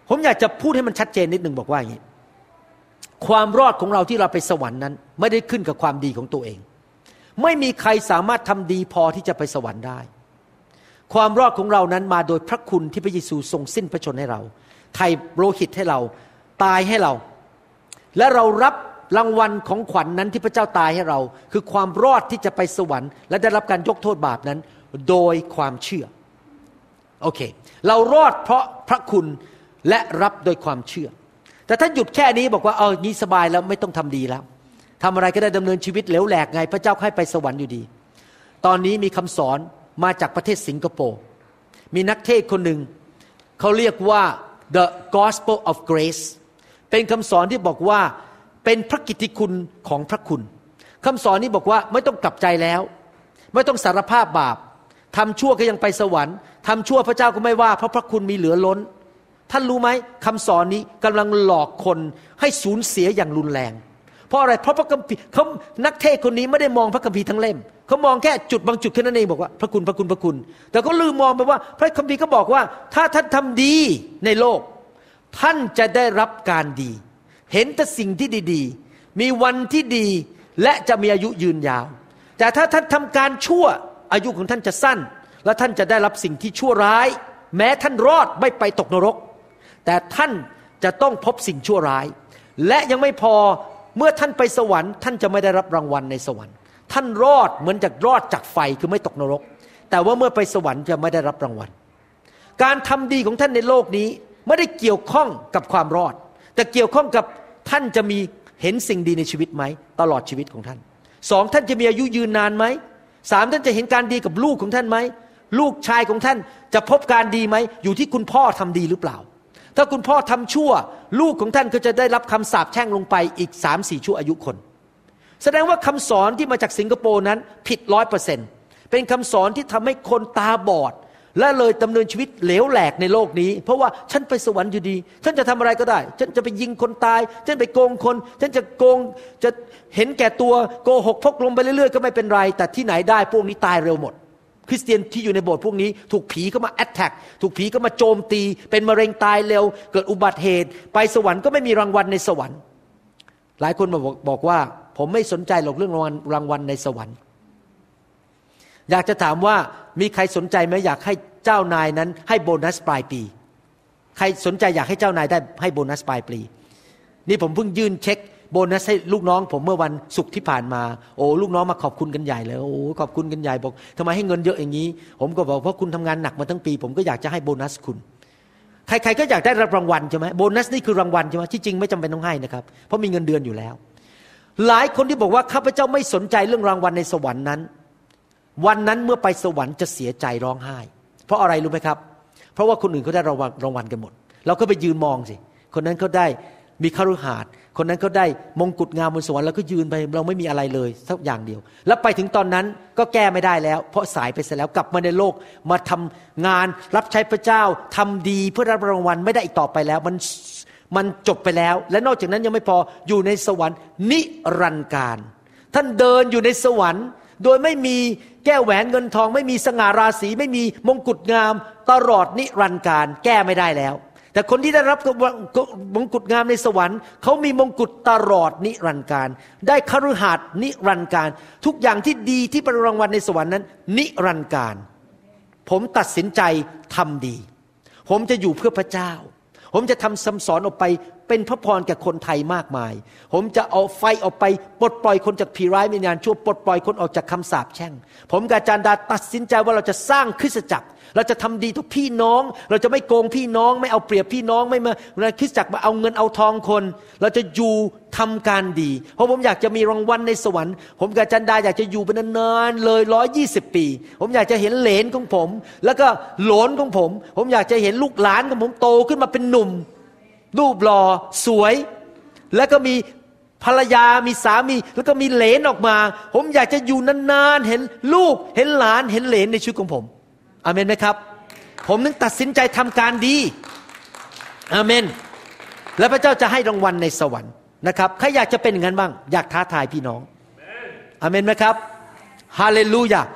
ผมอยากจะพูดให้มันชัดเจนนิดนึงบอกว่าอย่างนี้ความรอดของเราที่เราไปสวรรค์นั้นไม่ได้ขึ้นกับความดีของตัวเองไม่มีใครสามารถทำดีพอที่จะไปสวรรค์ได้ความรอดของเรานั้นมาโดยพระคุณที่พระเยซูทรงสิ้นพระชนให้เราไถ่โลหิตให้เราตายให้เราและเรารับรางวัลของขวัญ นั้นที่พระเจ้าตายให้เราคือความรอดที่จะไปสวรรค์และได้รับการยกโทษบาปนั้นโดยความเชื่อโอเคเรารอดเพราะพระคุณและรับโดยความเชื่อแต่ถ้าหยุดแค่นี้บอกว่านี้สบายแล้วไม่ต้องทำดีแล้วทำอะไรก็ได้ดำเนินชีวิตเหลวแหลกไงพระเจ้าให้ไปสวรรค์อยู่ดีตอนนี้มีคำสอนมาจากประเทศสิงคโปร์มีนักเทศคนหนึ่งเขาเรียกว่า The Gospel of Grace เป็นคำสอนที่บอกว่าเป็นพระกิตติคุณของพระคุณคำสอนนี้บอกว่าไม่ต้องกลับใจแล้วไม่ต้องสารภาพบาปทำชั่วก็ยังไปสวรรค์ทำชั่วพระเจ้าก็ไม่ว่าเพราะพระคุณมีเหลือล้นท่านรู้ไหมคำสอนนี้กำลังหลอกคนให้สูญเสียอย่างรุนแรงเพราะอะไรเพราะพระคัมภีร์เขานักเทศคนนี้ไม่ได้มองพระคัมภีร์ทั้งเล่มเขามองแค่จุดบางจุดแค่นั้นเองบอกว่าพระคุณพระคุณพระคุณแต่ก็ลืมมองไปว่าพระคัมภีร์เขาบอกว่าถ้าท่านทำดีในโลกท่านจะได้รับการดีเห็นแต่สิ่งที่ดีๆมีวันที่ดีและจะมีอายุยืนยาวแต่ถ้าท่านทำการชั่วอายุของท่านจะสั้นและท่านจะได้รับสิ่งที่ชั่วร้ายแม้ท่านรอดไม่ไปตกนรกแต่ท่านจะต้องพบสิ่งชั่วร้ายและยังไม่พอเมื่อท่านไปสวรรค์ท่านจะไม่ได้รับรางวัลในสวรรค์ท่านรอดเหมือนจากรอดจากไฟคือไม่ตกนรกแต่ว่าเมื่อไปสวรรค์จะไม่ได้รับรางวัลการทำดีของท่านในโลกนี้ไม่ได้เกี่ยวข้องกับความรอดแต่เกี่ยวข้องกับท่านจะมีเห็นสิ่งดีในชีวิตไหมตลอดชีวิตของท่าน2ท่านจะมีอายุยืนนานไหม3ท่านจะเห็นการดีกับลูกของท่านไหมลูกชายของท่านจะพบการดีไหมอยู่ที่คุณพ่อทำดีหรือเปล่าถ้าคุณพ่อทำชั่วลูกของท่านก็จะได้รับคำสาปแช่งลงไปอีก 3-4 ชั่วอายุคนแสดงว่าคำสอนที่มาจากสิงคโปร์นั้นผิด 100% เป็นคำสอนที่ทำให้คนตาบอดและเลยดำเนินชีวิตเหลวแหลกในโลกนี้เพราะว่าฉันไปสวรรค์อยู่ดีฉันจะทำอะไรก็ได้ฉันจะไปยิงคนตายฉันไปโกงคนฉันจะโกงจะเห็นแก่ตัวโกหกพกลมไปเรื่อยๆก็ไม่เป็นไรแต่ที่ไหนได้พวกนี้ตายเร็วหมดคริสเตียนที่อยู่ในโบสถ์พวกนี้ถูกผีเข้ามาแอทแทคถูกผีเข้ามาโจมตีเป็นมะเร็งตายเร็วเกิดอุบัติเหตุไปสวรรค์ก็ไม่มีรางวัลในสวรรค์หลายคนบอกว่าผมไม่สนใจหรอกเรื่องรางวัลในสวรรค์อยากจะถามว่ามีใครสนใจไหมอยากให้เจ้านายนั้นให้โบนัสปลายปีใครสนใจอยากให้เจ้านายได้ให้โบนัสปลายปีนี่ผมเพิ่งยื่นเช็คโบนัสให้ลูกน้องผมเมื่อวันศุกร์ที่ผ่านมาโอ้ลูกน้องมาขอบคุณกันใหญ่เลยโอ้ขอบคุณกันใหญ่บอกทำไมให้เงินเยอะอย่างนี้ผมก็บอกเพราะคุณทำงานหนักมาทั้งปีผมก็อยากจะให้โบนัสคุณใครๆก็อยากได้รับรางวัลใช่ไหมโบนัสนี่คือรางวัลใช่ไหมที่จริงไม่จำเป็นต้องให้นะครับเพราะมีเงินเดือนอยู่แล้วหลายคนที่บอกว่าข้าพเจ้าไม่สนใจเรื่องรางวัลในสวรรค์นั้นวันนั้นเมื่อไปสวรรค์จะเสียใจร้องไห้เพราะอะไรรู้ไหมครับเพราะว่าคนอื่นเขาได้รางวัลกันหมดเราก็ไปยืนมองสิคนนั้นเขาได้มีคฤหาสน์คนนั้นเขาได้มงกุฎงามบนสวรรค์แล้วก็ยืนไปเราไม่มีอะไรเลยสักอย่างเดียวแล้วไปถึงตอนนั้นก็แก้ไม่ได้แล้วเพราะสายไปเสียแล้วกลับมาในโลกมาทำงานรับใช้พระเจ้าทำดีเพื่อรับรางวัลไม่ได้อีกต่อไปแล้วมันจบไปแล้วและนอกจากนั้นยังไม่พออยู่ในสวรรค์นิรันดร์การท่านเดินอยู่ในสวรรค์โดยไม่มีแก้วแหวนเงินทองไม่มีสง่าราศีไม่มีมงกุฎงามตลอดนิรันดร์การแก้ไม่ได้แล้วแต่คนที่ได้รับมงกุฎงามในสวรรค์เขามีมงกุฎตลอดนิรันดร์การได้คฤหาสน์นิรันดร์การทุกอย่างที่ดีที่เป็นรางวัลในสวรรค์นั้นนิรันดร์การผมตัดสินใจทำดีผมจะอยู่เพื่อพระเจ้าผมจะทำคำสอนออกไปเป็นพระพรแก่คนไทยมากมายผมจะเอาไฟออกไปปลดปล่อยคนจากผีร้ายวิญญาณชั่วปลดปล่อยคนออกจากคำสาปแช่งผมกับอาจารย์ดาตัดสินใจว่าเราจะสร้างคริสตจักรเราจะทำดีต่อพี่น้องเราจะไม่โกงพี่น้องไม่เอาเปรียบพี่น้องไม่มาคริสตจักรมาเอาเงินเอาทองคนเราจะอยู่ทำการดีเพราะผมอยากจะมีรางวัลในสวรรค์ผมกับอาจารย์ดาอยากจะอยู่เป็นนานๆเลย120 ปีผมอยากจะเห็นเหลนของผมแล้วก็โหลนของผมอยากจะเห็นลูกหลานของผมโตขึ้นมาเป็นหนุ่มรูปหล่อสวยแล้วก็มีภรรยามีสามีแล้วก็มีเหลนออกมาผมอยากจะอยู่นานๆเห็นลูกเห็นหลานเห็นเหลนในชีวิตของผมอาเมนไหมครับผมนึกตัดสินใจทำการดีอาเมนและพระเจ้าจะให้รางวัลในสวรรค์นะครับใครอยากจะเป็นอย่างนั้นบ้างอยากท้าทายพี่น้องอาเมนไหมครับฮาเลลูยา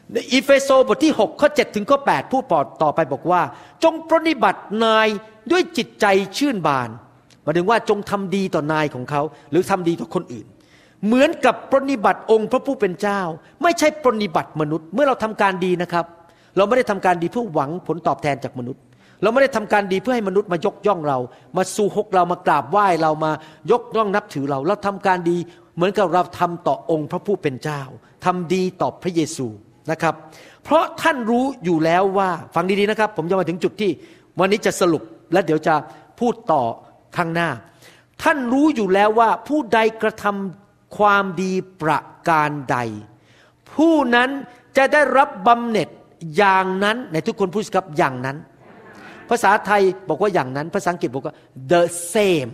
ในอีเฟโซบทที่6ข้อ7ถึงข้อ8พูดต่อไปบอกว่าจงปฏิบัตินายด้วยจิตใจชื่นบานหมายถึงว่าจงทำดีต่อนายของเขาหรือทำดีต่อคนอื่นเหมือนกับปฏิบัติองค์พระผู้เป็นเจ้าไม่ใช่ปฏิบัติมนุษย์เมื่อเราทำการดีนะครับเราไม่ได้ทำการดีเพื่อหวังผลตอบแทนจากมนุษย์เราไม่ได้ทำการดีเพื่อให้มนุษย์มายกย่องเรามาสู่ฮกเรามากราบไหว้เรามายกย่องนับถือเราทำการดีเหมือนกับเราทำต่อองค์พระผู้เป็นเจ้าทำดีต่อพระเยซูนะครับเพราะท่านรู้อยู่แล้วว่าฟังดีๆนะครับผมจะมาถึงจุดที่วันนี้จะสรุปและเดี๋ยวจะพูดต่อข้างหน้าท่านรู้อยู่แล้วว่าผู้ใดกระทำความดีประการใดผู้นั้นจะได้รับบำเหน็จอย่างนั้นในทุกคนพูดสิครับอย่างนั้นภาษาไทยบอกว่าอย่างนั้นภาษาอังกฤษบอกว่า the same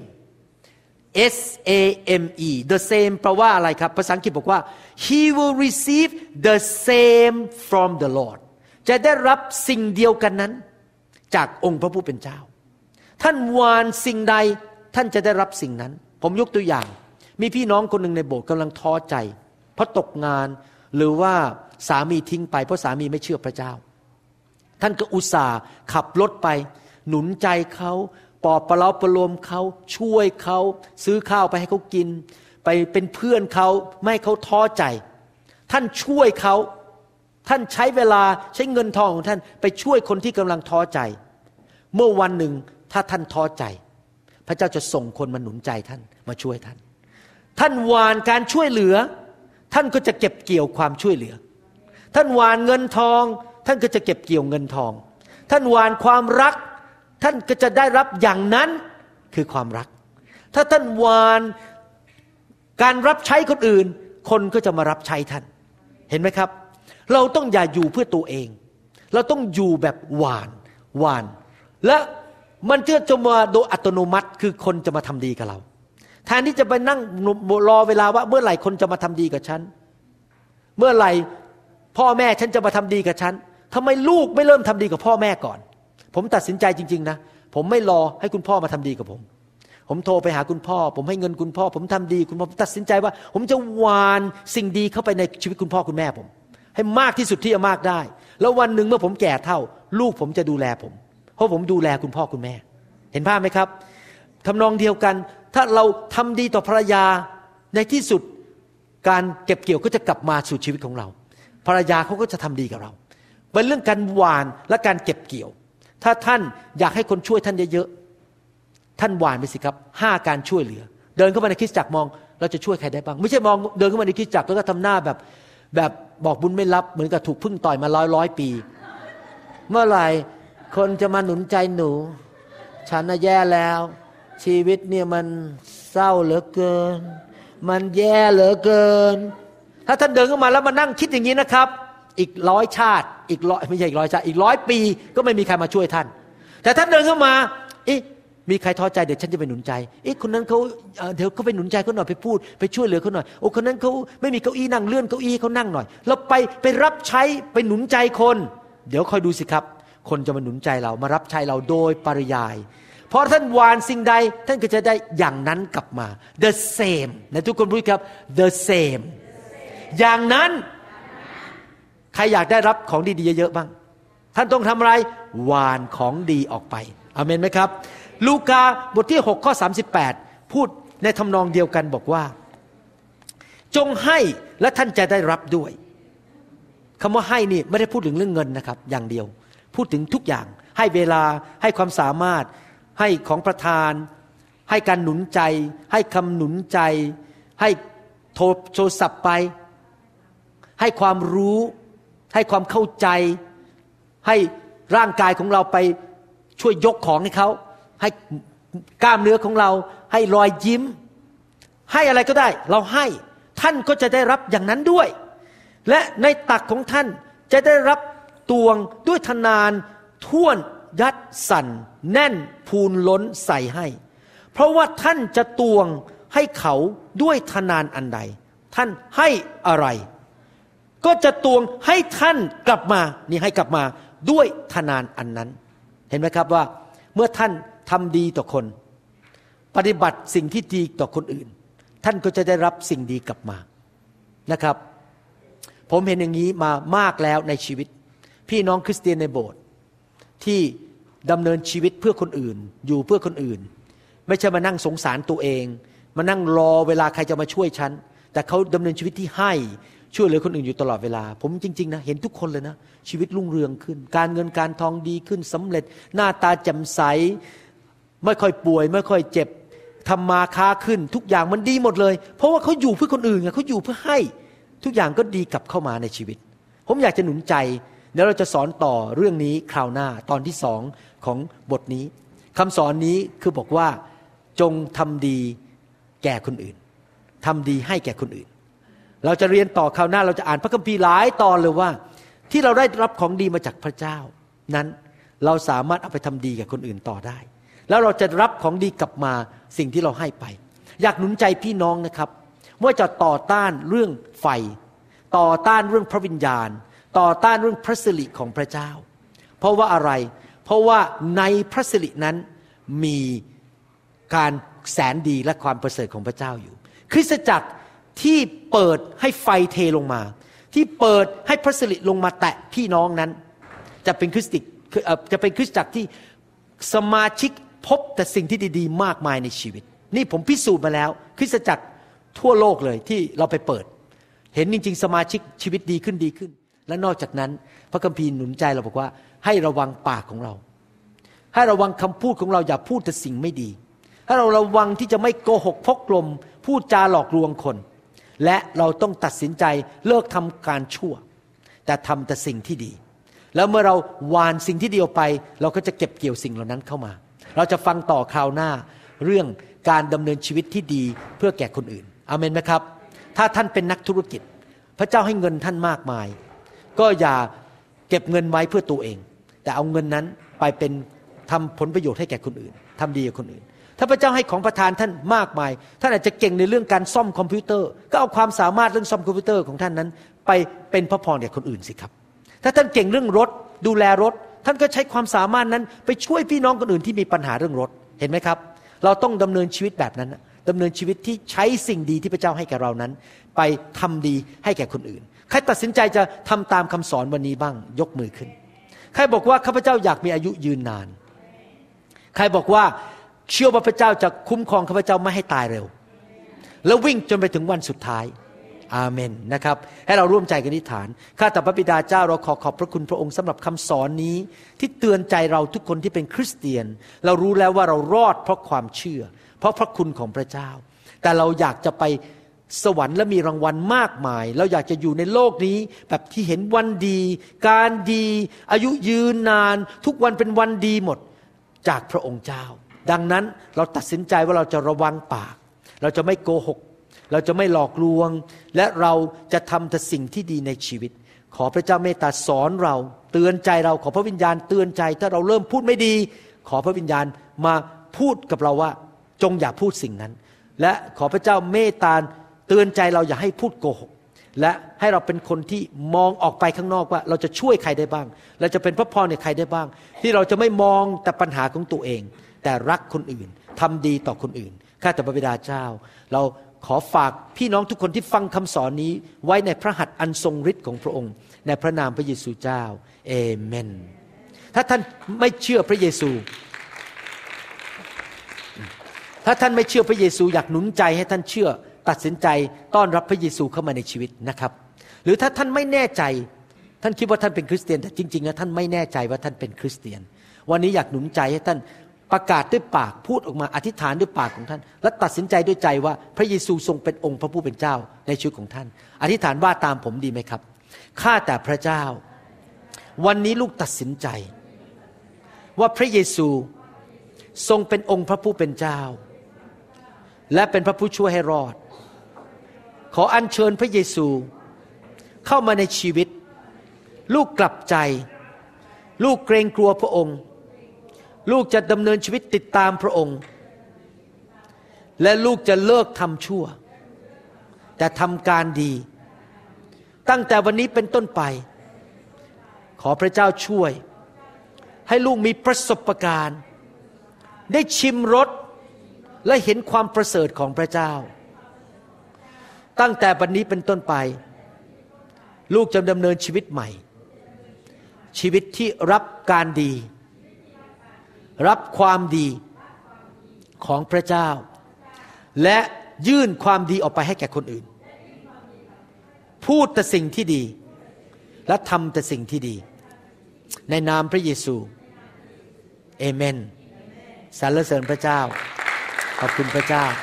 S-A-M-E the same แปลว่าอะไรครับภาษาอังกฤษบอกว่า he will receive the same from the Lord จะได้รับสิ่งเดียวกันนั้นจากองค์พระผู้เป็นเจ้าท่านหว่านสิ่งใดท่านจะได้รับสิ่งนั้นผมยกตัวอย่างมีพี่น้องคนหนึ่งในโบสถ์กำลังท้อใจเพราะตกงานหรือว่าสามีทิ้งไปเพราะสามีไม่เชื่อพระเจ้าท่านก็อุตส่าห์ขับรถไปหนุนใจเขาปลอบประโลมเขาช่วยเขาซื้อข้าวไปให้เขากินไปเป็นเพื่อนเขาไม่ให้เขาท้อใจท่านช่วยเขาท่านใช้เวลาใช้เงินทองของท่านไปช่วยคนที่กำลังท้อใจเมื่อวันหนึ่งถ้าท่านท้อใจพระเจ้าจะส่งคนมาหนุนใจท่านมาช่วยท่านท่านหว่านการช่วยเหลือท่านก็จะเก็บเกี่ยวความช่วยเหลือท่านหว่านเงินทองท่านก็จะเก็บเกี่ยวเงินทองท่านหว่านความรักท่านก็จะได้รับอย่างนั้นคือความรักถ้าท่านหว่านการรับใช้คนอื่นคนก็จะมารับใช้ท่านเห็นไหมครับเราต้องอย่าอยู่เพื่อตัวเองเราต้องอยู่แบบหว่านและมันจะมาโดยอัตโนมัติคือคนจะมาทำดีกับเราแทนที่จะไปนั่งรอเวลาว่าเมื่อไหร่คนจะมาทำดีกับฉันเมื่อไหร่พ่อแม่ฉันจะมาทำดีกับฉันทำไมลูกไม่เริ่มทำดีกับพ่อแม่ก่อนผมตัดสินใจจริงๆนะผมไม่รอให้คุณพ่อมาทำดีกับผมโทรไปหาคุณพ่อผมให้เงินคุณพ่อผมทำดีคุณพ่อผมตัดสินใจว่าผมจะหว่านสิ่งดีเข้าไปในชีวิตคุณพ่อคุณแม่ผมให้มากที่สุดที่จะมากได้แล้ววันหนึ่งเมื่อผมแก่เฒ่าลูกผมจะดูแลผมเพราะผมดูแลคุณพ่อคุณแม่เห็นภาพไหมครับทำนองเดียวกันถ้าเราทำดีต่อภรรยาในที่สุดการเก็บเกี่ยวก็จะกลับมาสู่ชีวิตของเราภรรยาเขาก็จะทำดีกับเราเป็นเรื่องการหว่านและการเก็บเกี่ยวถ้าท่านอยากให้คนช่วยท่านเยอะๆท่านหว่านไปสิครับ5การช่วยเหลือเดินเข้ามาในคริสตจักรมองเราจะช่วยใครได้บ้างไม่ใช่มองเดินเข้ามาในคริสตจักรแล้วก็ทำหน้าแบบบอกบุญไม่รับเหมือนกับถูกพึ่งต่อยมาร้อยปีเมื่อไหร่คนจะมาหนุนใจหนูฉันน่ะแย่แล้วชีวิตเนี่ยมันเศร้าเหลือเกินมันแย่เหลือเกินถ้าท่านเดินเข้ามาแล้วมานั่งคิดอย่างนี้นะครับอีก100 ชาติอีก100ไม่ใช่อีก100 ชาติอีก100 ปีก็ไม่มีใครมาช่วยท่านแต่ท่านเดินเข้ามามีใครท้อใจเดี๋ยวฉันจะไปหนุนใจคนนั้นเขาเดี๋ยวเขาไปหนุนใจเขาหน่อยไปพูดไปช่วยเหลือเขาหน่อยโอ้คนนั้นเขาไม่มีเก้าอี้นั่งเลื่อนเก้าอี้เขานั่งหน่อยเราไปรับใช้ไปหนุนใจคนเดี๋ยวคอยดูสิครับคนจะมาหนุนใจเรามารับใช้เราโดยปริยายเพราะท่านหว่านสิ่งใดท่านก็จะได้อย่างนั้นกลับมา the same นะทุกคนพูดครับ the same อย่างนั้นใครอยากได้รับของดีๆเยอะๆบ้างท่านต้องทำอะไรหว่านของดีออกไปอาเมนไหมครับลูกาบทที่6ข้อ38พูดในทำนองเดียวกันบอกว่าจงให้และท่านจะได้รับด้วยคำว่าให้นี่ไม่ได้พูดถึงเรื่องเงินนะครับอย่างเดียวพูดถึงทุกอย่างให้เวลาให้ความสามารถให้ของประทานให้การหนุนใจให้คำหนุนใจให้โทรศัพท์ไปให้ความรู้ให้ความเข้าใจให้ร่างกายของเราไปช่วยยกของให้เขาให้กล้ามเนื้อของเราให้รอยยิ้มให้อะไรก็ได้เราให้ท่านก็จะได้รับอย่างนั้นด้วยและในตักของท่านจะได้รับตวงด้วยทนานท่วนยัดสั่นแน่นพูนล้นใส่ให้เพราะว่าท่านจะตวงให้เขาด้วยทนานอันใดท่านให้อะไรก็จะตวงให้ท่านกลับมานี่ให้กลับมาด้วยทนานอันนั้นเห็นไหมครับว่าเมื่อท่านทำดีต่อคนปฏิบัติสิ่งที่ดีต่อคนอื่นท่านก็จะได้รับสิ่งดีกลับมานะครับผมเห็นอย่างนี้มามากแล้วในชีวิตพี่น้องคริสเตียนในโบสถ์ที่ดำเนินชีวิตเพื่อคนอื่นอยู่เพื่อคนอื่นไม่ใช่มานั่งสงสารตัวเองมานั่งรอเวลาใครจะมาช่วยฉันแต่เขาดำเนินชีวิตที่ให้ช่วยเหลือคนอื่นอยู่ตลอดเวลาผมจริงๆนะเห็นทุกคนเลยนะชีวิตรุ่งเรืองขึ้นการเงินการทองดีขึ้นสำเร็จหน้าตาแจ่มใสไม่ค่อยป่วยไม่ค่อยเจ็บทำมาค้าขึ้นทุกอย่างมันดีหมดเลยเพราะว่าเขาอยู่เพื่อคนอื่นไงเขาอยู่เพื่อให้ทุกอย่างก็ดีกลับเข้ามาในชีวิตผมอยากจะหนุนใจเดี๋ยวเราจะสอนต่อเรื่องนี้คราวหน้าตอนที่2ของบทนี้คำสอนนี้คือบอกว่าจงทำดีแก่คนอื่นทำดีให้แก่คนอื่นเราจะเรียนต่อคราวหน้าเราจะอ่านพระคัมภีร์หลายตอนเลยว่าที่เราได้รับของดีมาจากพระเจ้านั้นเราสามารถเอาไปทำดีกับคนอื่นต่อได้แล้วเราจะรับของดีกลับมาสิ่งที่เราให้ไปอยากหนุนใจพี่น้องนะครับว่าจะต่อต้านเรื่องไฟต่อต้านเรื่องพระวิญญาณต่อต้านเรื่องพระสิริของพระเจ้าเพราะว่าอะไรเพราะว่าในพระสิรินั้นมีการแสนดีและความประเสริฐของพระเจ้าอยู่คริสตจักรที่เปิดให้ไฟเทลงมาที่เปิดให้พระสิริลงมาแตะพี่น้องนั้นจะเป็นคริสตจักรที่สมาชิกพบแต่สิ่งที่ดีๆมากมายในชีวิตนี่ผมพิสูจน์มาแล้วคริสตจักรทั่วโลกเลยที่เราไปเปิดเห็นจริงๆสมาชิกชีวิตดีขึ้นและนอกจากนั้นพระคัมภีร์หนุนใจเราบอกว่าให้ระวังปากของเราให้ระวังคำพูดของเราอย่าพูดแต่สิ่งไม่ดีให้เราระวังที่จะไม่โกหกพกลมพูดจาหลอกลวงคนและเราต้องตัดสินใจเลิกทำการชั่วแต่ทำแต่สิ่งที่ดีแล้วเมื่อเราหว่านสิ่งที่ดีออกไปเราก็จะเก็บเกี่ยวสิ่งเหล่านั้นเข้ามาเราจะฟังต่อคราวหน้าเรื่องการดำเนินชีวิตที่ดีเพื่อแก่คนอื่นอาเมนไหมครับถ้าท่านเป็นนักธุรกิจพระเจ้าให้เงินท่านมากมายก็อย่าเก็บเงินไว้เพื่อตัวเองแต่เอาเงินนั้นไปเป็นทำผลประโยชน์ให้แก่คนอื่นทำดีกับคนอื่นถ้าพระเจ้าให้ของประทานท่านมากมายท่านอาจจะเก่งในเรื่องการซ่อมคอมพิวเตอร์ก็เอาความสามารถเรื่องซ่อมคอมพิวเตอร์ของท่านนั้นไปเป็นพระพรแก่คนอื่นสิครับถ้าท่านเก่งเรื่องรถดูแลรถท่านก็ใช้ความสามารถนั้นไปช่วยพี่น้องคนอื่นที่มีปัญหาเรื่องรถเห็นไหมครับเราต้องดำเนินชีวิตแบบนั้นดำเนินชีวิตที่ใช้สิ่งดีที่พระเจ้าให้แก่เรานั้นไปทำดีให้แก่คนอื่นใครตัดสินใจจะทำตามคำสอนวันนี้บ้างยกมือขึ้นใครบอกว่าข้าพเจ้าอยากมีอายุยืนนานใครบอกว่าเชื่อว่าพระเจ้าจะคุ้มครองข้าพเจ้าไม่ให้ตายเร็วแล้ววิ่งจนไปถึงวันสุดท้ายอาเมนนะครับให้เราร่วมใจกันอธิษฐานข้าแต่พระบิดาเจ้าเราขอบพระคุณพระองค์สำหรับคำสอนนี้ที่เตือนใจเราทุกคนที่เป็นคริสเตียนเรารู้แล้วว่าเรารอดเพราะความเชื่อเพราะพระคุณของพระเจ้าแต่เราอยากจะไปสวรรค์และมีรางวัลมากมายเราอยากจะอยู่ในโลกนี้แบบที่เห็นวันดีการดีอายุยืนนานทุกวันเป็นวันดีหมดจากพระองค์เจ้าดังนั้นเราตัดสินใจว่าเราจะระวังปากเราจะไม่โกหกเราจะไม่หลอกลวงและเราจะทำแต่สิ่งที่ดีในชีวิตขอพระเจ้าเมตตาสอนเราเตือนใจเราขอพระวิญญาณเตือนใจถ้าเราเริ่มพูดไม่ดีขอพระวิญญาณมาพูดกับเราว่าจงอย่าพูดสิ่งนั้นและขอพระเจ้าเมตตาเตือนใจเราอย่าให้พูดโกหกและให้เราเป็นคนที่มองออกไปข้างนอกว่าเราจะช่วยใครได้บ้างเราจะเป็นพระพรในใครได้บ้างที่เราจะไม่มองแต่ปัญหาของตัวเองแต่รักคนอื่นทำดีต่อคนอื่นข้าแต่พระบิดาเจ้าเราขอฝากพี่น้องทุกคนที่ฟังคำสอนนี้ไว้ในพระหัตถ์อันทรงฤทธิ์ของพระองค์ในพระนามพระเยซูเจ้าเอเมนถ้าท่านไม่เชื่อพระเยซูถ้าท่านไม่เชื่อพระเยซูอยากหนุนใจให้ท่านเชื่อตัดสินใจต้อนรับพระเยซูเข้ามาในชีวิตนะครับหรือถ้าท่านไม่แน่ใจท่านคิดว่าท่านเป็นคริสเตียนแต่จริงๆแล้วท่านไม่แน่ใจว่าท่านเป็นคริสเตียนวันนี้อยากหนุนใจให้ท่านประกาศด้วยปากพูดออกมาอธิษฐานด้วยปากของท่านและตัดสินใจด้วยใจว่าพระเยซูทรงเป็นองค์พระผู้เป็นเจ้าในชีวิตของท่านอธิษฐานว่าตามผมดีไหมครับข้าแต่พระเจ้าวันนี้ลูกตัดสินใจว่าพระเยซูทรงเป็นองค์พระผู้เป็นเจ้าและเป็นพระผู้ช่วยให้รอดขออัญเชิญพระเยซูเข้ามาในชีวิตลูกกลับใจลูกเกรงกลัวพระองค์ลูกจะดำเนินชีวิตติดตามพระองค์และลูกจะเลิกทำชั่วแต่ทำการดีตั้งแต่วันนี้เป็นต้นไปขอพระเจ้าช่วยให้ลูกมีประสบการณ์ได้ชิมรสและเห็นความประเสริฐของพระเจ้าตั้งแต่วันนี้เป็นต้นไปลูกจะดำเนินชีวิตใหม่ชีวิตที่รับการดีรับความดีของพระเจ้าและยื่นความดีออกไปให้แก่คนอื่นพูดแต่สิ่งที่ดีและทำแต่สิ่งที่ดีในนามพระเยซูเอเมนสรรเสริญพระเจ้าขอบคุณพระเจ้า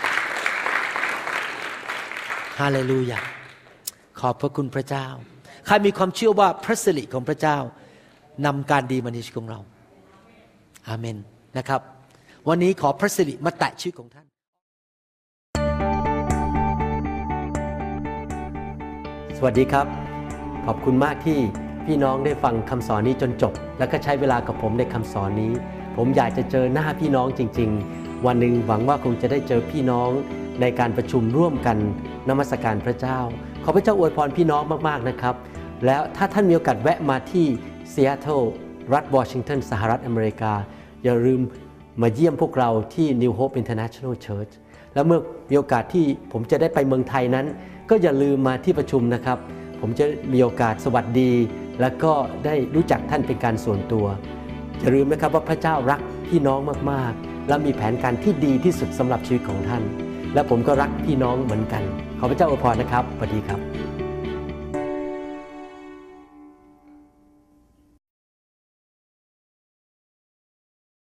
ฮาเลลูยาขอบพระคุณพระเจ้าใครมีความเชื่อว่าพระสิริของพระเจ้านำการดีมาในชีวิตของเราอาเมนนะครับวันนี้ขอพระสิริมาแตะชีวิตของท่านสวัสดีครับขอบคุณมากที่พี่น้องได้ฟังคำสอนนี้จนจบแล้วก็ใช้เวลากับผมในคำสอนนี้ผมอยากจะเจอหน้าพี่น้องจริงๆวันหนึ่งหวังว่าคงจะได้เจอพี่น้องในการประชุมร่วมกันนมัสการพระเจ้าขอพระเจ้าอวยพรพี่น้องมากๆนะครับแล้วถ้าท่านมีโอกาสแวะมาที่ซีแอตเทิลรัฐวอชิงตันสหรัฐอเมริกาอย่าลืมมาเยี่ยมพวกเราที่ New Hope International Church แล้วเมื่อมีโอกาสที่ผมจะได้ไปเมืองไทยนั้นก็อย่าลืมมาที่ประชุมนะครับผมจะมีโอกาสสวัสดีและก็ได้รู้จักท่านเป็นการส่วนตัวอย่าลืมนะครับว่าพระเจ้ารักพี่น้องมากๆและมีแผนการที่ดีที่สุดสำหรับชีวิตของท่านและผมก็รักพี่น้องเหมือนกันขอพระเจ้าอวยพรนะครับสวัสดีครับ